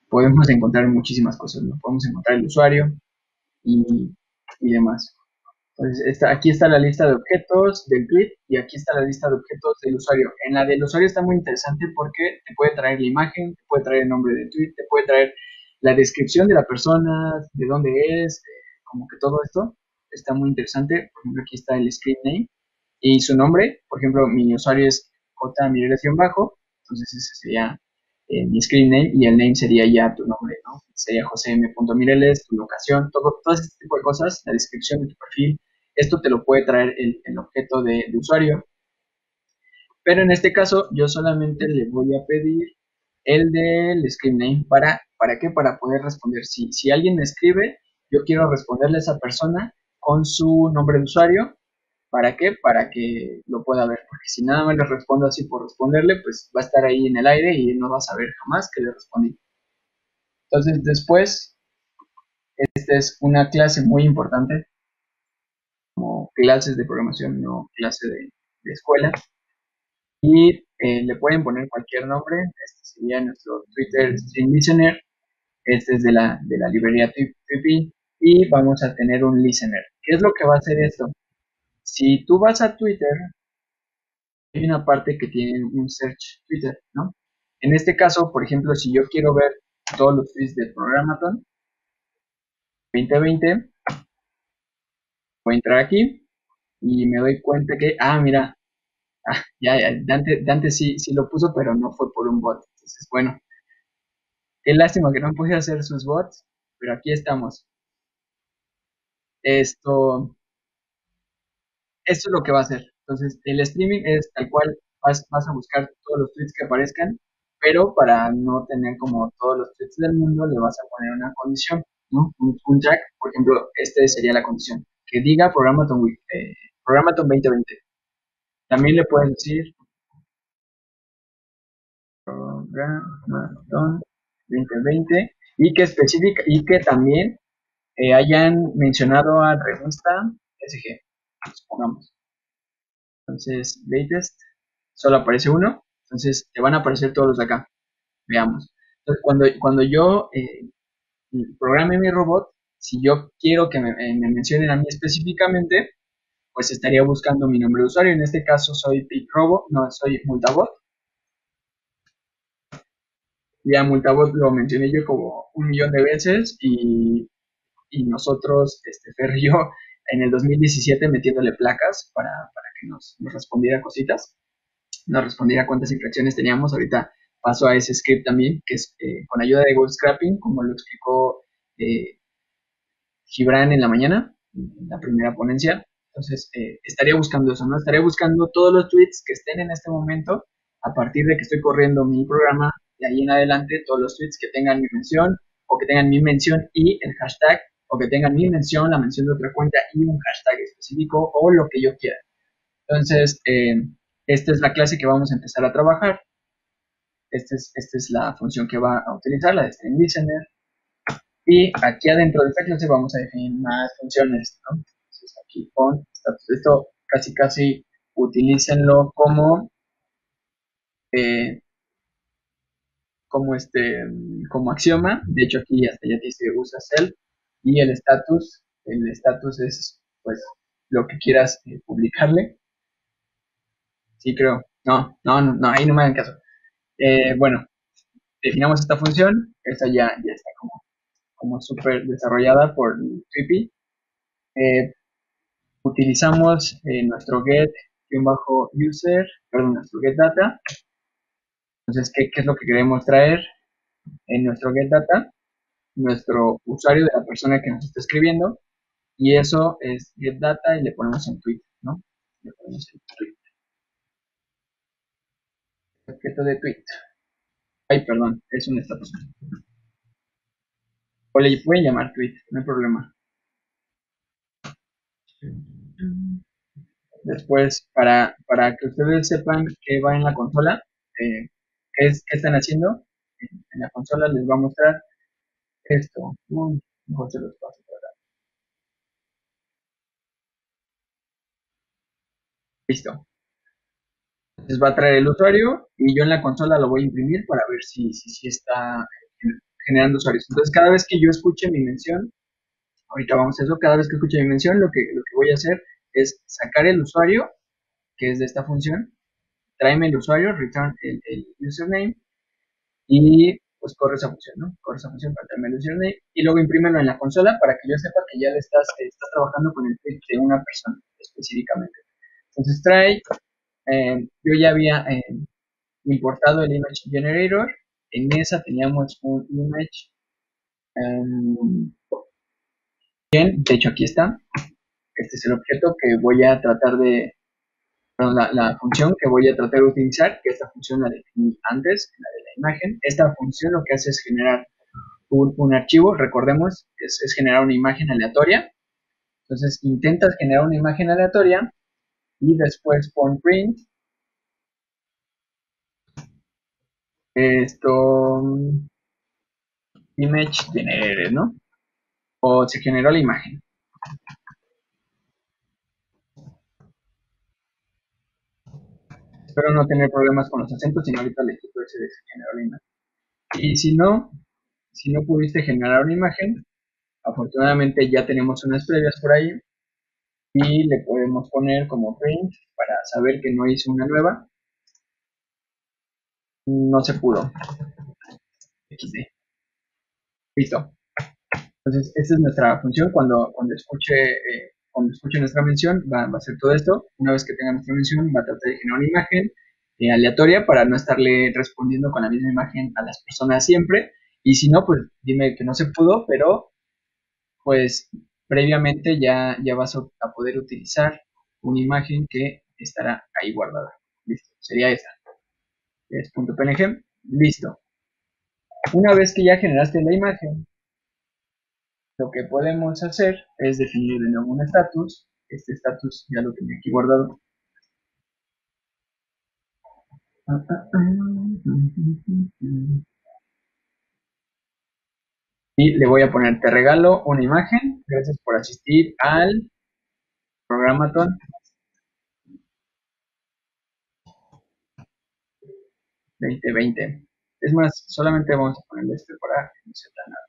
podemos encontrar muchísimas cosas, ¿no? Podemos encontrar el usuario y, y demás. Entonces, está, aquí está la lista de objetos del tweet y aquí está la lista de objetos del usuario. En la del usuario está muy interesante porque te puede traer la imagen, te puede traer el nombre del tweet, te puede traer la descripción de la persona, de dónde es, eh, como que todo esto está muy interesante. Por ejemplo, aquí está el script name y su nombre. Por ejemplo, mi usuario es J bajo, entonces ese sería eh, mi script name y el name sería ya tu nombre, ¿no? Sería José M. Mireles, tu locación, todo, todo este tipo de cosas, la descripción de tu perfil. Esto te lo puede traer el, el objeto de, de usuario, pero en este caso yo solamente le voy a pedir el del script name. ¿Para, para qué? Para poder responder. Si, si alguien me escribe, yo quiero responderle a esa persona con su nombre de usuario. ¿Para qué? Para que lo pueda ver. Porque si nada más le respondo así por responderle, pues va a estar ahí en el aire y no va a saber jamás que le respondí. Entonces después, esta es una clase muy importante, como clases de programación, no clase de, de escuela. Y eh, le pueden poner cualquier nombre. Este sería nuestro Twitter String Listener. Este es de la, de la librería Tweepy. Y vamos a tener un listener. ¿Qué es lo que va a hacer esto? Si tú vas a Twitter, hay una parte que tiene un search Twitter, ¿no? En este caso, por ejemplo, si yo quiero ver todos los tweets de Programaton veinte veinte, voy a entrar aquí y me doy cuenta que, ah, mira, ah, ya, ya, Dante, Dante sí, sí lo puso, pero no fue por un bot. Entonces, bueno, qué lástima que no pude hacer sus bots, pero aquí estamos. Esto, esto es lo que va a hacer. Entonces, el streaming es tal cual, vas, vas a buscar todos los tweets que aparezcan, pero para no tener como todos los tweets del mundo, le vas a poner una condición, ¿no? Un, un track, por ejemplo, este sería la condición, que diga Programaton, Week, eh, Programaton veinte veinte. También le puedes decir Programaton veinte veinte y que especifica y que también eh, hayan mencionado a revista S G, supongamos. Entonces, latest, solo aparece uno, entonces te van a aparecer todos los de acá. Veamos. Entonces, cuando, cuando yo eh, programe mi robot, si yo quiero que me, eh, me mencionen a mí específicamente, pues estaría buscando mi nombre de usuario. En este caso soy PicRobot, no, soy Multabot. Ya Multabot lo mencioné yo como un millón de veces y, y nosotros, este, Fer y yo, en el dos mil diecisiete metiéndole placas para, para que nos, nos respondiera cositas, nos respondiera cuántas infracciones teníamos. Ahorita paso a ese script también, que es eh, con ayuda de Scrapping, como lo explicó eh, Gibran en la mañana, en la primera ponencia. Entonces, eh, estaría buscando eso, ¿no? Estaría buscando todos los tweets que estén en este momento, a partir de que estoy corriendo mi programa, de ahí en adelante, todos los tweets que tengan mi mención, o que tengan mi mención y el hashtag, o que tengan mi mención, la mención de otra cuenta y un hashtag específico, o lo que yo quiera. Entonces, eh, esta es la clase que vamos a empezar a trabajar. Esta es, esta es la función que va a utilizar, la de String Listener. Y aquí adentro de esta clase vamos a definir más funciones, ¿no? Entonces aquí con status. Esto casi casi utilícenlo como, eh, como, este, como axioma. De hecho aquí hasta ya dice usa self. Y el status, el status es pues lo que quieras eh, publicarle. Sí, creo. No, no, no, no, ahí no me hagan caso. Eh, bueno, definamos esta función. Esta ya, ya está como, como súper desarrollada por Trippy. Eh, utilizamos eh, nuestro get-user, perdón, nuestro getData. Entonces, ¿qué, ¿qué es lo que queremos traer en nuestro getData? Nuestro usuario de la persona que nos está escribiendo, y eso es getData y le ponemos en tweet, ¿no? Le ponemos en tweet. Objeto de tweet. Ay, perdón, es un status. O le pueden llamar tweet, no hay problema. Después, para, para que ustedes sepan qué va en la consola, eh, qué, es, qué están haciendo, en la consola les va a mostrar esto. Uy, mejor se los paso para acá. Listo. Entonces va a traer el usuario y yo en la consola lo voy a imprimir para ver si, si, si está, generando usuarios. Entonces, cada vez que yo escuche mi mención, ahorita vamos a eso, cada vez que escuche mi mención, lo que, lo que voy a hacer es sacar el usuario, que es de esta función, tráeme el usuario, return el, el username, y pues corre esa función, ¿no? Corre esa función para traerme el username, y luego imprímelo en la consola para que yo sepa que ya le estás, estás trabajando con el tweet de una persona específicamente. Entonces trae, eh, yo ya había eh, importado el image generator, en esa teníamos un image, um, bien, de hecho aquí está, este es el objeto que voy a tratar de, perdón, la, la función que voy a tratar de utilizar, que esta función la definí antes, la de la imagen. Esta función lo que hace es generar un, un archivo, recordemos, que es, es generar una imagen aleatoria. Entonces intentas generar una imagen aleatoria y después pon print esto image generated, ¿no? O se generó la imagen. Espero no tener problemas con los acentos, sino ahorita le quito ese de se generó la imagen. Y si no, si no pudiste generar una imagen, afortunadamente ya tenemos unas previas por ahí y le podemos poner como print para saber que no hice una nueva. No se pudo. equis de. Listo. Entonces, esta es nuestra función. Cuando, cuando, escuche, eh, cuando escuche nuestra mención, va, va a hacer todo esto. Una vez que tenga nuestra mención, va a tratar de generar una imagen eh, aleatoria para no estarle respondiendo con la misma imagen a las personas siempre. Y si no, pues dime que no se pudo, pero pues previamente ya, ya vas a poder utilizar una imagen que estará ahí guardada. Listo, sería esa. Es .png. Listo. Una vez que ya generaste la imagen, lo que podemos hacer es definir de nuevo un status. Este status ya lo tenía aquí guardado. Y le voy a poner, te regalo una imagen. Gracias por asistir al programaton veinte veinte. Es más, solamente vamos a ponerle este para que no se tan nada.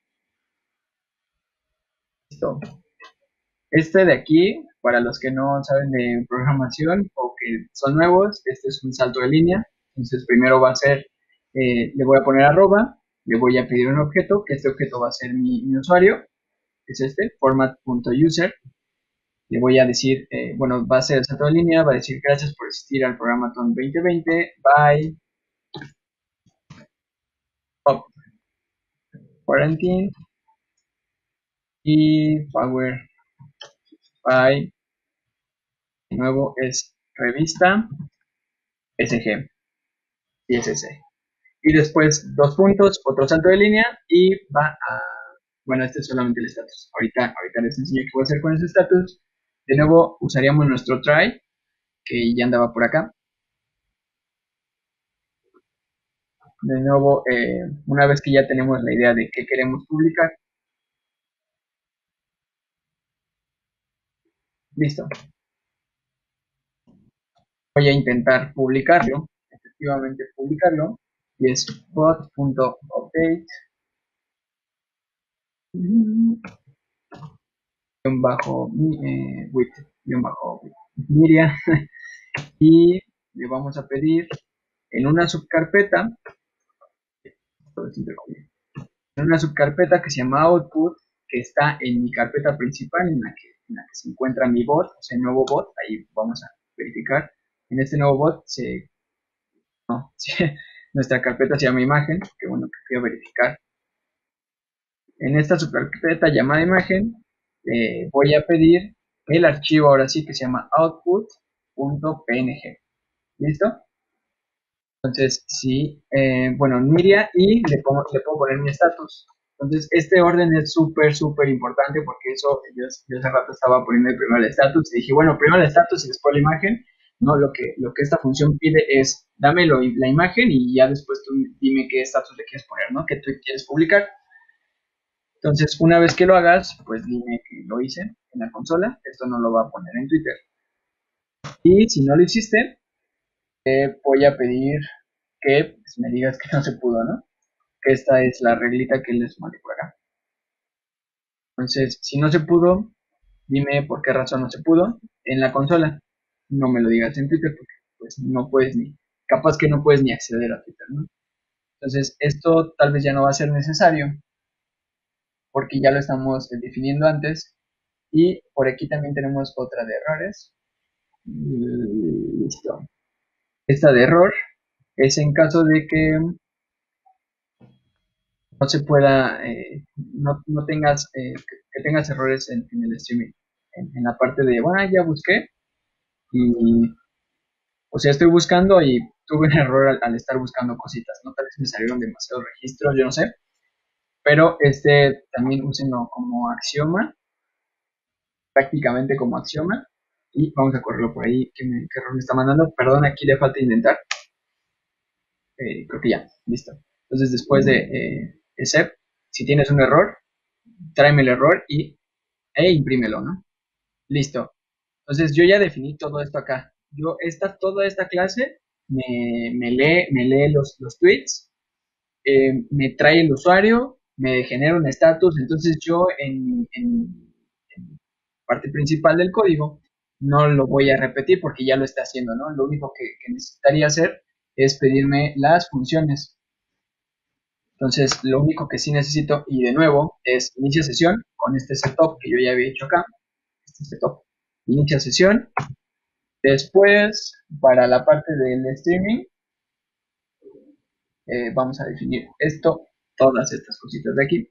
Listo. Este de aquí, para los que no saben de programación o que son nuevos, este es un salto de línea. Entonces primero va a ser, eh, le voy a poner arroba, le voy a pedir un objeto, que este objeto va a ser mi, mi usuario, que es este, format.user. Le voy a decir, eh, bueno, va a ser el salto de línea, va a decir gracias por asistir al programaton veinte veinte, bye, pop, quarantine, y power, bye, de nuevo es revista, S G, C S S. Y después dos puntos, otro salto de línea y va a, bueno, este es solamente el status. Ahorita, ahorita les enseño qué voy a hacer con ese status. De nuevo usaríamos nuestro try, que ya andaba por acá. De nuevo, eh, una vez que ya tenemos la idea de qué queremos publicar, listo. Voy a intentar publicarlo, efectivamente publicarlo, y es bot.update bajo eh, with, bajo Miria, y le vamos a pedir en una subcarpeta, en una subcarpeta que se llama output, que está en mi carpeta principal, en la que, en la que se encuentra mi bot, o sea, el nuevo bot, ahí vamos a verificar. En este nuevo bot, se, no, sí, nuestra carpeta se llama imagen, que bueno, que fui a verificar. En esta subcarpeta llamada imagen, eh, voy a pedir el archivo ahora sí que se llama output.png. ¿Listo? Entonces, sí, eh, bueno, Miria, y le, pongo, le puedo poner mi status. Entonces, este orden es súper, súper importante porque eso, yo, yo hace rato estaba poniendo el primero el status y dije, bueno, primero el status y después la imagen. No, lo que, lo que esta función pide es, dame lo, la imagen y ya después tú dime qué status le quieres poner, ¿no? ¿Qué tweet quieres publicar? Entonces, una vez que lo hagas, pues dime que lo hice en la consola. Esto no lo va a poner en Twitter. Y si no lo hiciste, te voy a pedir que pues, me digas que no se pudo, ¿no? esta es la reglita que les mandé por acá. Entonces, si no se pudo, dime por qué razón no se pudo en la consola. No me lo digas en Twitter porque pues no puedes ni, capaz que no puedes ni acceder a Twitter, ¿no? Entonces, esto tal vez ya no va a ser necesario porque ya lo estamos eh, definiendo antes. Y por aquí también tenemos otra de errores. Listo. Esta de error es en caso de que no se pueda, eh, no, no tengas, eh, que, que tengas errores en, en el streaming. En, en, la parte de, bueno, ya busqué y, o sea, estoy buscando y tuve un error al, al estar buscando cositas, ¿no? Tal vez me salieron demasiados registros, yo no sé. Pero este también úsenlo como axioma, prácticamente como axioma. Y vamos a correrlo por ahí, que, me, que error me está mandando. Perdón, aquí le falta intentar. Eh, creo que ya, listo. Entonces, después de eh, except, si tienes un error, tráeme el error y e imprímelo, ¿no? Listo. Entonces, yo ya definí todo esto acá. Yo, esta, toda esta clase me, me lee, me lee los, los tweets, eh, me trae el usuario, me genera un estatus. Entonces, yo en, en, en parte principal del código no lo voy a repetir porque ya lo está haciendo, ¿no? Lo único que, que necesitaría hacer es pedirme las funciones. Entonces, lo único que sí necesito, y de nuevo, es inicia sesión con este setup que yo ya había hecho acá. Este setup. Inicia sesión. Después, para la parte del streaming, eh, vamos a definir esto, todas estas cositas de aquí.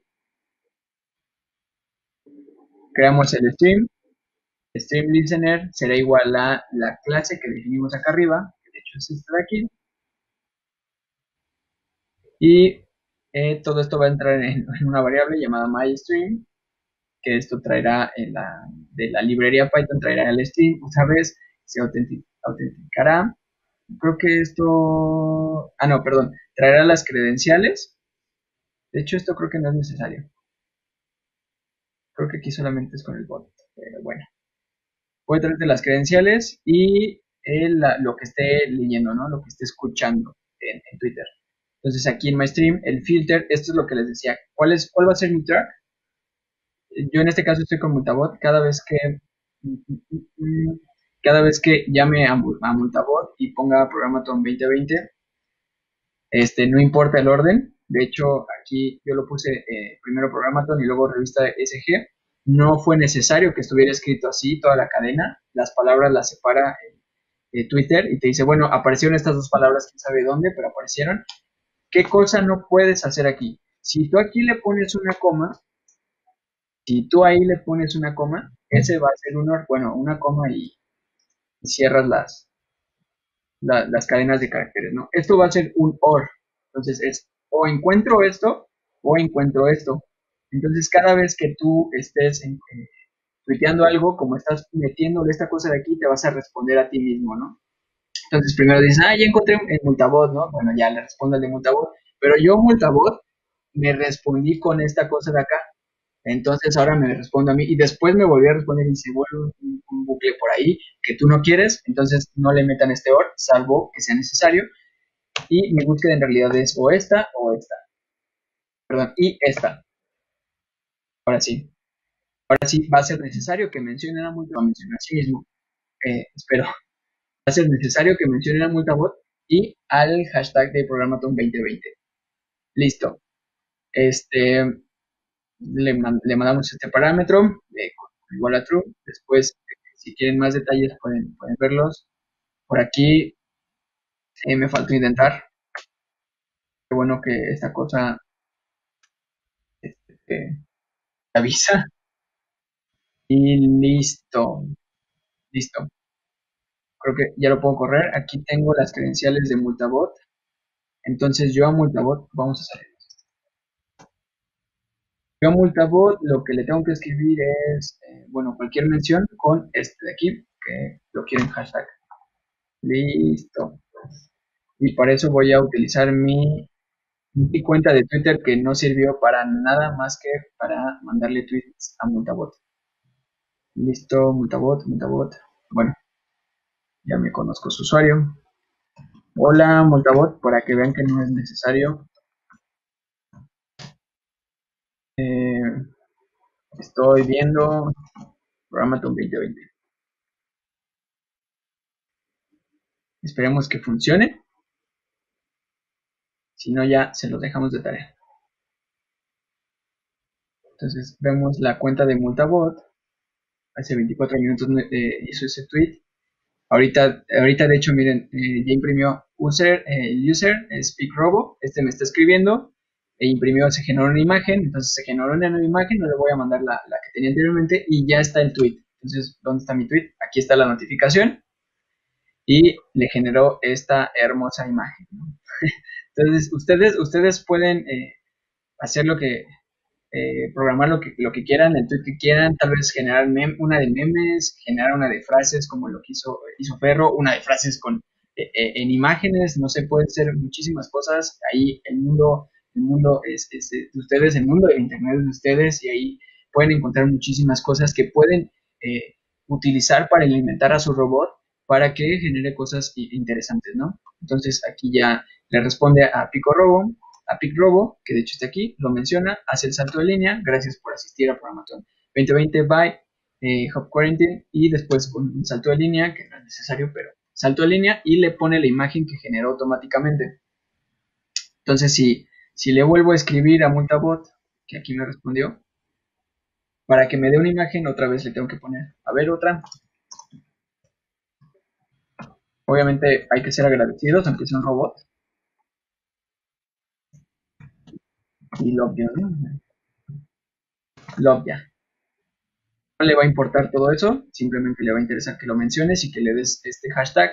Creamos el stream. Stream listener será igual a la clase que definimos acá arriba, que de hecho es esta de aquí. Y eh, todo esto va a entrar en, en una variable llamada myStream, que esto traerá en la, de la librería Python, traerá el stream, otra vez se autentic, autenticará. Creo que esto, ah no, perdón, traerá las credenciales. De hecho, esto creo que no es necesario. Creo que aquí solamente es con el bot, pero bueno. Voy a traerte las credenciales y el, la, lo que esté leyendo, ¿no? Lo que esté escuchando en, en Twitter. Entonces aquí en MyStream, el filter, esto es lo que les decía. ¿Cuál, es, cuál va a ser mi track? Yo en este caso estoy con Multabot. Cada vez que cada vez que llame a, a Multabot y ponga Programaton veinte veinte, este, no importa el orden. De hecho, aquí yo lo puse eh, primero Programaton y luego revista S G. No fue necesario que estuviera escrito así toda la cadena. Las palabras las separa eh, Twitter y te dice, bueno, aparecieron estas dos palabras, quién sabe dónde, pero aparecieron. ¿Qué cosa no puedes hacer aquí? Si tú aquí le pones una coma, si tú ahí le pones una coma, ese va a ser un or, bueno, una coma y, y cierras las, la, las cadenas de caracteres, ¿no? Esto va a ser un or. Entonces es o encuentro esto o encuentro esto. Entonces cada vez que tú estés en, eh, tuiteando algo, como estás metiéndole esta cosa de aquí, te vas a responder a ti mismo, ¿no? Entonces primero dices, ah, ya encontré el multabot, ¿no? Bueno, ya le respondo al de multabot. Pero yo multabot me respondí con esta cosa de acá. Entonces ahora me respondo a mí y después me volví a responder y se vuelve un, un bucle por ahí que tú no quieres, entonces no le metan este or, salvo que sea necesario. Y mi búsqueda en realidad es o esta o esta. Perdón, y esta. Ahora sí. Ahora sí va a ser necesario que mencionen a multabot, a mencionar a sí mismo. Eh, espero. Va a ser necesario que mencionen a multabot y al hashtag de Programaton veinte veinte. Listo. Este, le, le mandamos este parámetro eh, igual a true. Después, eh, si quieren más detalles, pueden, pueden verlos. Por aquí eh, me faltó intentar. Qué bueno que esta cosa este, avisa. Y listo. Listo. Creo que ya lo puedo correr. Aquí tengo las credenciales de Multabot. Entonces yo a Multabot, vamos a salir. Yo a Multabot lo que le tengo que escribir es, eh, bueno, cualquier mención con este de aquí, que lo quiero en hashtag. Listo. Y para eso voy a utilizar mi, mi cuenta de Twitter que no sirvió para nada más que para mandarle tweets a Multabot. Listo, Multabot, Multabot. Bueno, ya me conozco su usuario. Hola, Multabot, para que vean que no es necesario Eh, estoy viendo Programaton veinte veinte. Esperemos que funcione. Si no, ya se los dejamos de tarea. Entonces vemos la cuenta de Multabot. Hace veinticuatro minutos eh, hizo ese tweet. Ahorita, ahorita de hecho, miren, eh, ya imprimió user, eh, user, Speak Robo. Este me está escribiendo. E imprimió, se generó una imagen. Entonces se generó una nueva imagen. No le voy a mandar la, la que tenía anteriormente. Y ya está el tweet. Entonces, ¿dónde está mi tweet? Aquí está la notificación. Y le generó esta hermosa imagen, ¿no? Entonces, ustedes, ustedes pueden eh, hacer lo que, eh, programar lo que, lo que quieran, el tweet que quieran, tal vez generar mem una de memes, generar una de frases como lo que hizo, hizo Ferro, una de frases con, eh, eh, en imágenes, no sé, pueden ser muchísimas cosas. Ahí el mundo, el mundo es, es de ustedes, el mundo del internet es de ustedes, y ahí pueden encontrar muchísimas cosas que pueden eh, utilizar para alimentar a su robot para que genere cosas interesantes, ¿no? Entonces aquí ya le responde a Pico Robo, a PicRobo, que de hecho está aquí, lo menciona, hace el salto de línea, gracias por asistir a Programaton veinte veinte by eh, Hub Quarantine, y después un salto de línea, que no es necesario, pero salto de línea, y le pone la imagen que generó automáticamente. Entonces, si, si le vuelvo a escribir a Multabot, que aquí me respondió, para que me dé una imagen, otra vez le tengo que poner, a ver, otra. Obviamente hay que ser agradecidos, aunque sea un robot. Y lo obvio, ¿no? Lo obvio. No le va a importar todo eso, simplemente le va a interesar que lo menciones y que le des este hashtag.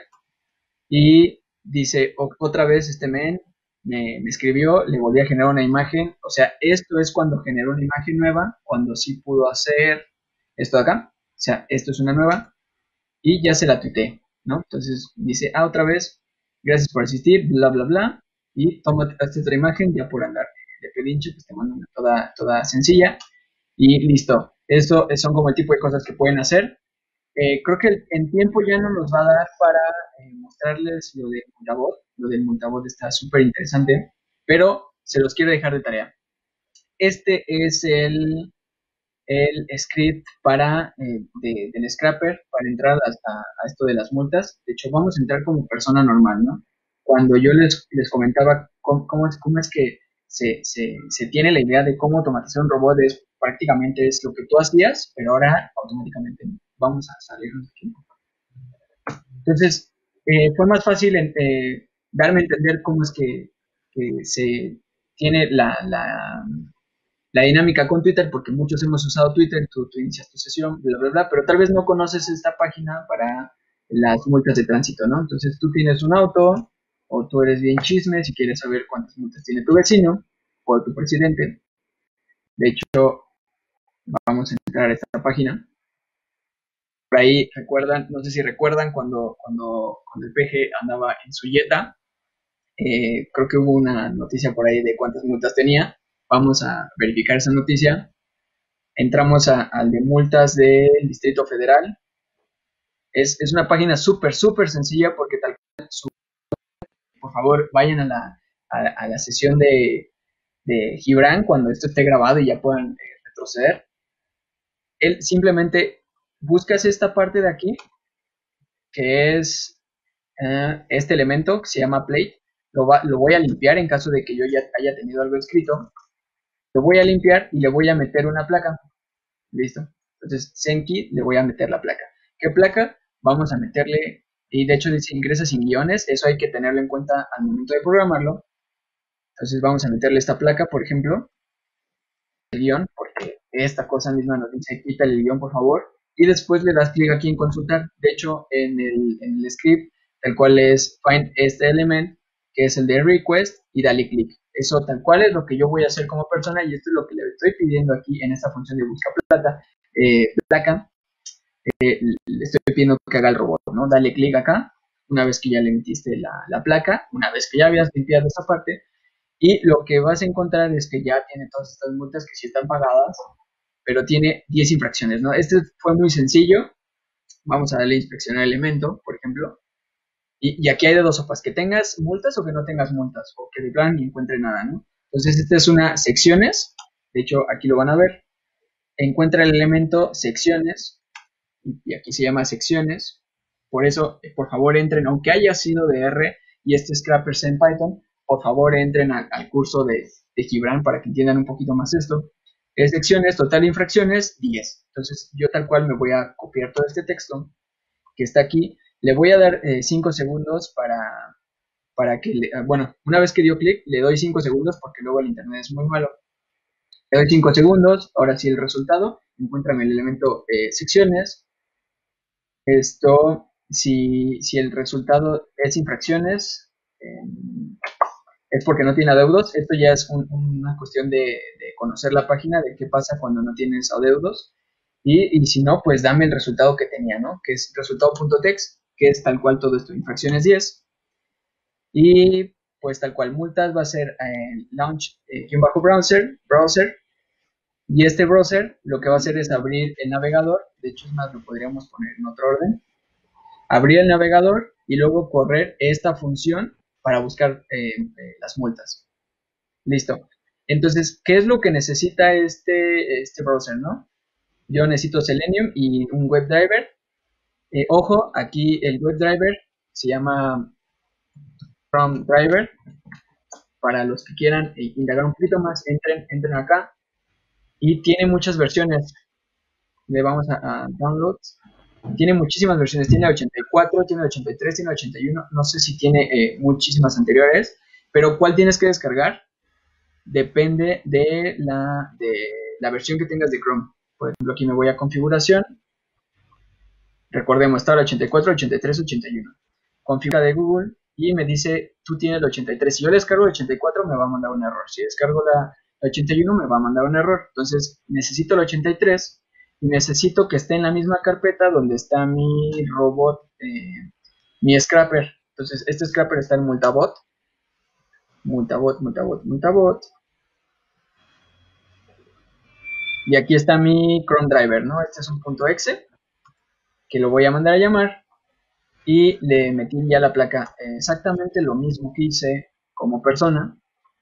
Y dice, otra vez este men me, me escribió, le volví a generar una imagen. O sea, esto es cuando generó una imagen nueva, cuando sí pudo hacer esto de acá. O sea, esto es una nueva y ya se la tuiteé, ¿no? Entonces dice, ah, otra vez, gracias por asistir, bla, bla, bla. Y toma esta otra imagen ya por andar de pedinche, pues te mando una toda, toda sencilla. Y listo. Eso son como el tipo de cosas que pueden hacer. Eh, creo que en tiempo ya no nos va a dar para eh, mostrarles lo del Multabot. Lo del Multabot está súper interesante, pero se los quiero dejar de tarea. Este es el, el script para eh, de, del Scrapper para entrar a, a, esto de las multas. De hecho, vamos a entrar como persona normal, ¿no? Cuando yo les, les comentaba cómo, cómo, es, cómo es que se, se, se tiene la idea de cómo automatizar un robot, es prácticamente es lo que tú hacías, pero ahora automáticamente vamos a salirnos de aquí. Entonces, eh, fue más fácil eh, darme a entender cómo es que, que se tiene la, la, la, dinámica con Twitter, porque muchos hemos usado Twitter, tú, tú inicias tu sesión, bla, bla, bla, pero tal vez no conoces esta página para las multas de tránsito, ¿no? Entonces tú tienes un auto, o tú eres bien chisme si quieres saber cuántas multas tiene tu vecino o tu presidente. De hecho, vamos a entrar a esta página. Por ahí recuerdan, no sé si recuerdan cuando, cuando, cuando el P G andaba en su Jetta, eh, creo que hubo una noticia por ahí de cuántas multas tenía. Vamos a verificar esa noticia. Entramos a, al de multas del Distrito Federal. Es, es una página súper, súper sencilla porque tal cual, su, por favor, vayan a la, a, a la sesión de, de Gibran cuando esto esté grabado y ya puedan eh, retroceder. Él simplemente buscas esta parte de aquí, que es uh, este elemento que se llama plate. Lo, va, lo voy a limpiar en caso de que yo ya haya tenido algo escrito. Lo voy a limpiar y le voy a meter una placa. Listo. Entonces, Senki, le voy a meter la placa. ¿Qué placa? Vamos a meterle, y de hecho dice ingresa sin guiones, eso hay que tenerlo en cuenta al momento de programarlo. Entonces vamos a meterle esta placa, por ejemplo, el guión, porque esta cosa misma nos dice quita el guión, por favor, y después le das clic aquí en consultar. De hecho, en el, en el script, el cual es find este element, que es el de request, y dale clic. Eso tal cual es lo que yo voy a hacer como persona, y esto es lo que le estoy pidiendo aquí en esta función de busca plata, eh, placa. Eh, le estoy pidiendo que haga el robot, ¿no? Dale clic acá, una vez que ya le metiste la, la placa, una vez que ya habías limpiado esa parte, y lo que vas a encontrar es que ya tiene todas estas multas que sí están pagadas, pero tiene diez infracciones, ¿no? Este fue muy sencillo. Vamos a darle a inspeccionar elemento, por ejemplo. Y, y aquí hay de dos sopas, que tengas multas o que no tengas multas, o que de plan ni encuentre nada, ¿no? Entonces, esta es una secciones, De hecho, aquí lo van a ver. Encuentra el elemento secciones, y aquí se llama secciones. Por eso, por favor, entren, aunque haya sido de R y este Scrapper sea en Python, por favor, entren al, al curso de, de Gibran para que entiendan un poquito más esto. Es secciones, total de infracciones, diez. Entonces, yo tal cual me voy a copiar todo este texto que está aquí. Le voy a dar cinco eh, segundos para, para que, le, bueno, una vez que dio clic, le doy cinco segundos porque luego el internet es muy malo. Le doy cinco segundos, ahora sí el resultado. Encuéntrame el elemento eh, secciones. Esto, si, si el resultado es infracciones, eh, es porque no tiene adeudos. Esto ya es un, una cuestión de, de conocer la página, de qué pasa cuando no tienes adeudos. Y, y si no, pues dame el resultado que tenía, ¿no? Que es resultado.text, que es tal cual todo esto, infracciones diez. Y pues tal cual, multas va a ser eh, launch, eh, bajo browser, browser. Y este browser lo que va a hacer es abrir el navegador. De hecho, es más, lo podríamos poner en otro orden. Abrir el navegador y luego correr esta función para buscar eh, eh, las multas. Listo. Entonces, ¿qué es lo que necesita este, este browser, no? Yo necesito Selenium y un WebDriver. Eh, ojo, aquí el WebDriver se llama Chrome Driver. Para los que quieran indagar un poquito más, entren, entren acá. Y tiene muchas versiones. Le vamos a, a downloads. Tiene muchísimas versiones. Tiene ochenta y cuatro, tiene ochenta y tres, tiene ochenta y uno. No sé si tiene eh, muchísimas anteriores. Pero ¿cuál tienes que descargar? Depende de la, de la versión que tengas de Chrome. Por ejemplo, aquí me voy a configuración. Recordemos, está el ochenta y cuatro, ochenta y tres, ochenta y uno. Configura de Google y me dice, tú tienes el ochenta y tres. Si yo le descargo el ochenta y cuatro, me va a mandar un error. Si descargo la, la ochenta y uno, me va a mandar un error. Entonces, necesito el ochenta y tres y necesito que esté en la misma carpeta donde está mi robot, eh, mi scrapper. Entonces, este scrapper está en multabot. Multabot, multabot, multabot. Y aquí está mi Chrome driver, ¿no? Este es un punto .exe que lo voy a mandar a llamar y le metí ya la placa exactamente lo mismo que hice como persona.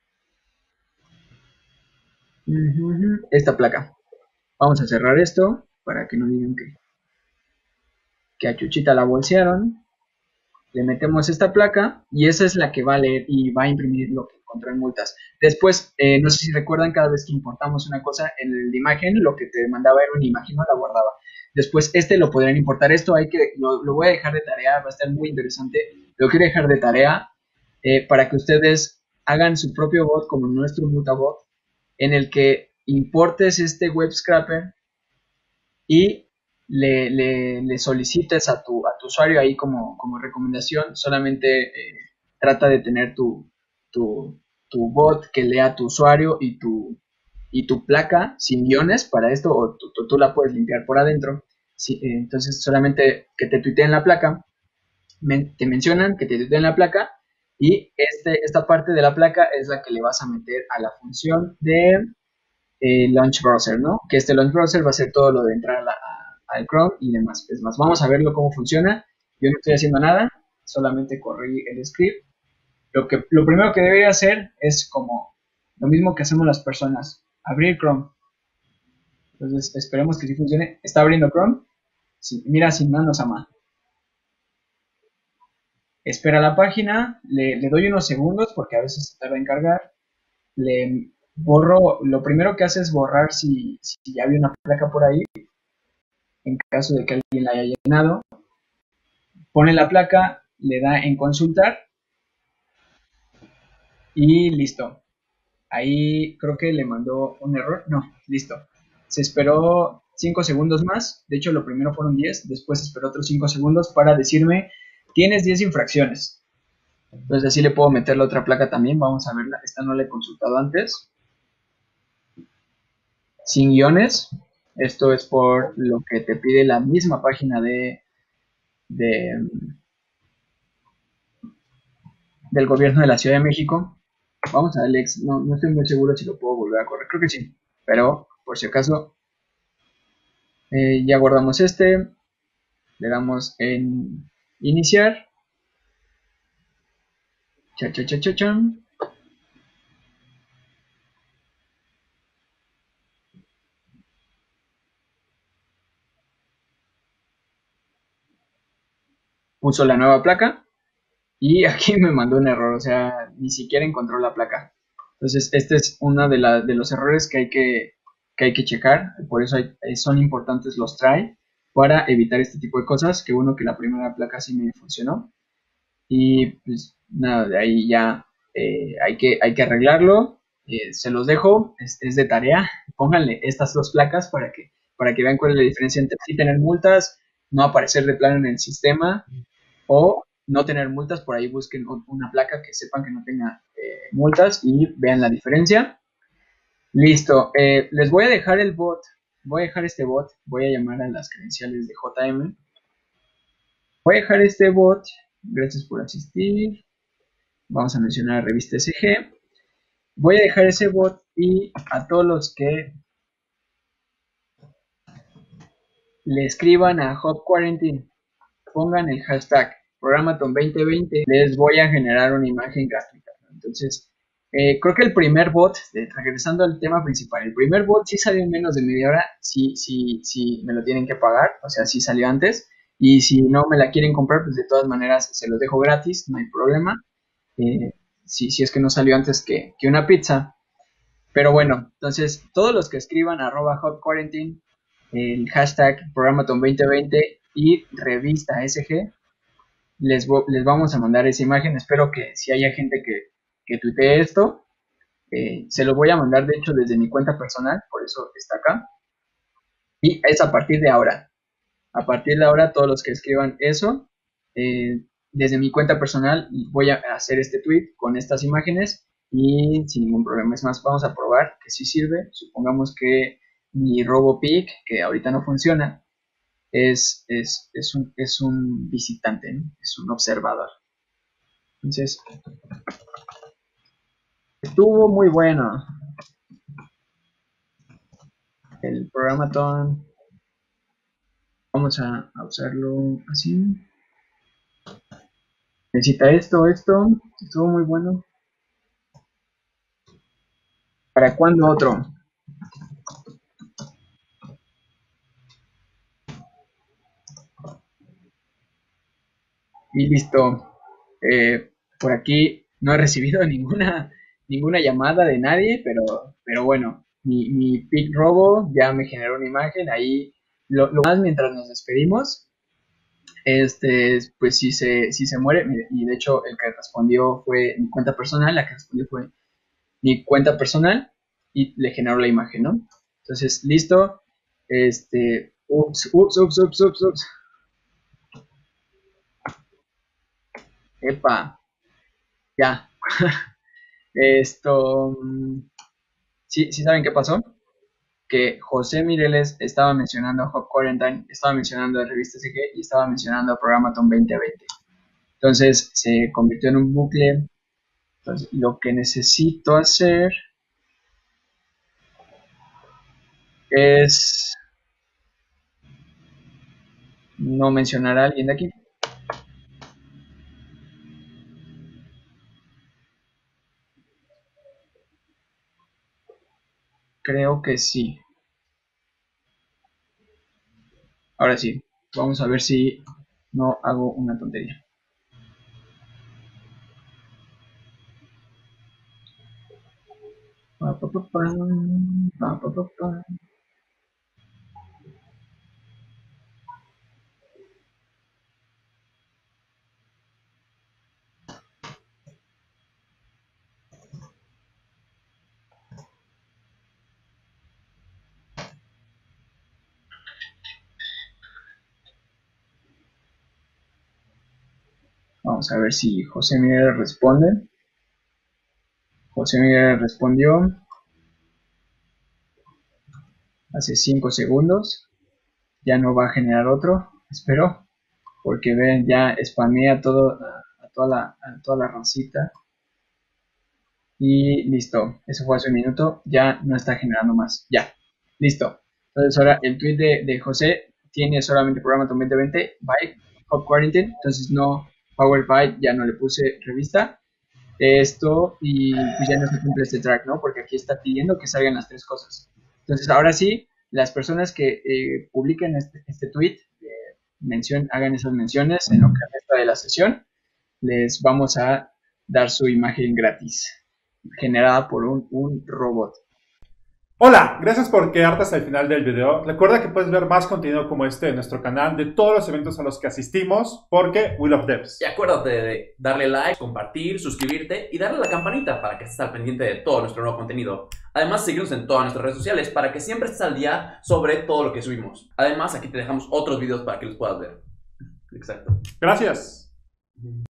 Esta placa. Vamos a cerrar esto para que no digan que, que a Chuchita la bolsearon. Le metemos esta placa y esa es la que va a leer y va a imprimir lo que encontró en multas. Después, eh, no sé si recuerdan, cada vez que importamos una cosa en la imagen, lo que te mandaba era una imagen, no la guardaba. Después, este lo podrían importar. Esto hay que, lo, lo voy a dejar de tarea, va a estar muy interesante. Lo quiero dejar de tarea eh, para que ustedes hagan su propio bot como nuestro mutabot, en el que importes este web scraper y le, le, le solicites a tu, a tu usuario ahí como, como recomendación. Solamente eh, trata de tener tu, tu, tu bot que lea tu usuario y tu, y tu placa sin guiones para esto, o tú, tú, tú la puedes limpiar por adentro. Sí, eh, entonces solamente que te tuiteen la placa, men, te mencionan que te tuiteen la placa y este, esta parte de la placa es la que le vas a meter a la función de eh, Launch Browser, ¿no? Que este Launch Browser va a hacer todo lo de entrar a la, a, al Chrome y demás. Es más, vamos a verlo cómo funciona. Yo no estoy haciendo nada, solamente corrí el script. Lo, que, lo primero que debería hacer es como lo mismo que hacemos las personas, abrir Chrome. Entonces esperemos que sí funcione. Está abriendo Chrome. Sí, mira, sin manos a mano. Espera la página, le, le doy unos segundos porque a veces se tarda en cargar. Le borro, lo primero que hace es borrar si, si ya había una placa por ahí, en caso de que alguien la haya llenado. Pone la placa, le da en consultar y listo. Ahí creo que le mandó un error. No, listo. Se esperó cinco segundos más. De hecho, lo primero fueron diez. Después esperó otros cinco segundos para decirme, tienes diez infracciones. Entonces así le puedo meter la otra placa también. Vamos a verla. Esta no la he consultado antes. Sin guiones. Esto es por lo que te pide la misma página de, de del gobierno de la Ciudad de México. Vamos a Alex, no, no estoy muy seguro si lo puedo volver a correr, creo que sí, pero por si acaso eh, ya guardamos este, le damos en iniciar, cha cha cha cha chan. puso la nueva placa y aquí me mandó un error, o sea, ni siquiera encontró la placa. Entonces, este es uno de, la, de los errores que hay que, que hay que checar, por eso hay, son importantes los try para evitar este tipo de cosas, que uno que la primera placa sí me funcionó y pues nada, de ahí ya eh, hay, que, hay que arreglarlo, eh, se los dejo, es, es de tarea, pónganle estas dos placas para que, para que vean cuál es la diferencia entre sí tener multas, no aparecer de plano en el sistema o no tener multas, por ahí busquen una placa que sepan que no tenga eh, multas y vean la diferencia. Listo, eh, les voy a dejar el bot, voy a dejar este bot, voy a llamar a las credenciales de J M. Voy a dejar este bot, gracias por asistir, vamos a mencionar a Revista S G. Voy a dejar ese bot y a todos los que le escriban a Hub Quarantine, pongan el hashtag Programaton veinte veinte, les voy a generar una imagen gratuita. Entonces, eh, creo que el primer bot, de, regresando al tema principal, el primer bot sí salió en menos de media hora, sí, sí, sí me lo tienen que pagar, o sea, sí salió antes. Y si no me la quieren comprar, pues de todas maneras se los dejo gratis, no hay problema. Eh, si, si es que no salió antes que, que una pizza. Pero bueno, entonces todos los que escriban arroba hot quarantine, el hashtag programaton veinte veinte y revista S G, les, les vamos a mandar esa imagen. Espero que si haya gente que, que tuitee esto, eh, se lo voy a mandar de hecho desde mi cuenta personal, por eso está acá. Y es a partir de ahora. A partir de ahora, todos los que escriban eso, eh, desde mi cuenta personal voy a hacer este tweet con estas imágenes y sin ningún problema. Es más, vamos a probar que sí sirve. Supongamos que mi RoboPic, que ahorita no funciona, es, es, es, un, es un visitante, ¿no? Es un observador. Entonces, estuvo muy bueno el programaton. Vamos a, a usarlo así. Necesita esto, esto. Estuvo muy bueno. ¿Para cuándo otro? Y listo. Eh, por aquí no he recibido ninguna, ninguna llamada de nadie, pero, pero bueno, mi, mi Pic Robo ya me generó una imagen. Ahí lo, lo más mientras nos despedimos, este, pues si se, si se muere, y de hecho el que respondió fue mi cuenta personal, la que respondió fue mi cuenta personal y le generó la imagen, ¿no? Entonces, listo. Este, ups, ups, ups, ups, ups, ups. Epa, ya. Esto, ¿sí, sí saben qué pasó? Que José Mireles estaba mencionando a Hub Quarantine, estaba mencionando a Revista S G y estaba mencionando a Programaton veinte veinte. Entonces se convirtió en un bucle. Entonces, lo que necesito hacer es no mencionar a alguien de aquí. Creo que sí. Ahora sí, vamos a ver si no hago una tontería. Pa, pa, pa, pa, pa, pa, pa, pa. Vamos a ver si José Miguel responde. José Miguel respondió hace cinco segundos. Ya no va a generar otro, espero, porque ven, ya spamea todo, a, toda la, a toda la racita. Y listo, eso fue hace un minuto, ya no está generando más, ya, listo. Entonces ahora el tweet de, de José tiene solamente programa veinte veinte, by Hub Quarantine, entonces no, Power by, ya no le puse revista. Esto y pues ya no se cumple este track, ¿no? Porque aquí está pidiendo que salgan las tres cosas. Entonces ahora sí, las personas que eh, publiquen este, este tweet, eh, mencion, hagan esas menciones en lo que resta de la sesión, les vamos a dar su imagen gratis, generada por un, un robot. Hola, gracias por quedarte hasta el final del video. Recuerda que puedes ver más contenido como este en nuestro canal de todos los eventos a los que asistimos, porque we love devs. Y acuérdate de darle like, compartir, suscribirte y darle a la campanita para que estés al pendiente de todo nuestro nuevo contenido. Además, síguenos en todas nuestras redes sociales para que siempre estés al día sobre todo lo que subimos. Además, aquí te dejamos otros videos para que los puedas ver. Exacto. Gracias.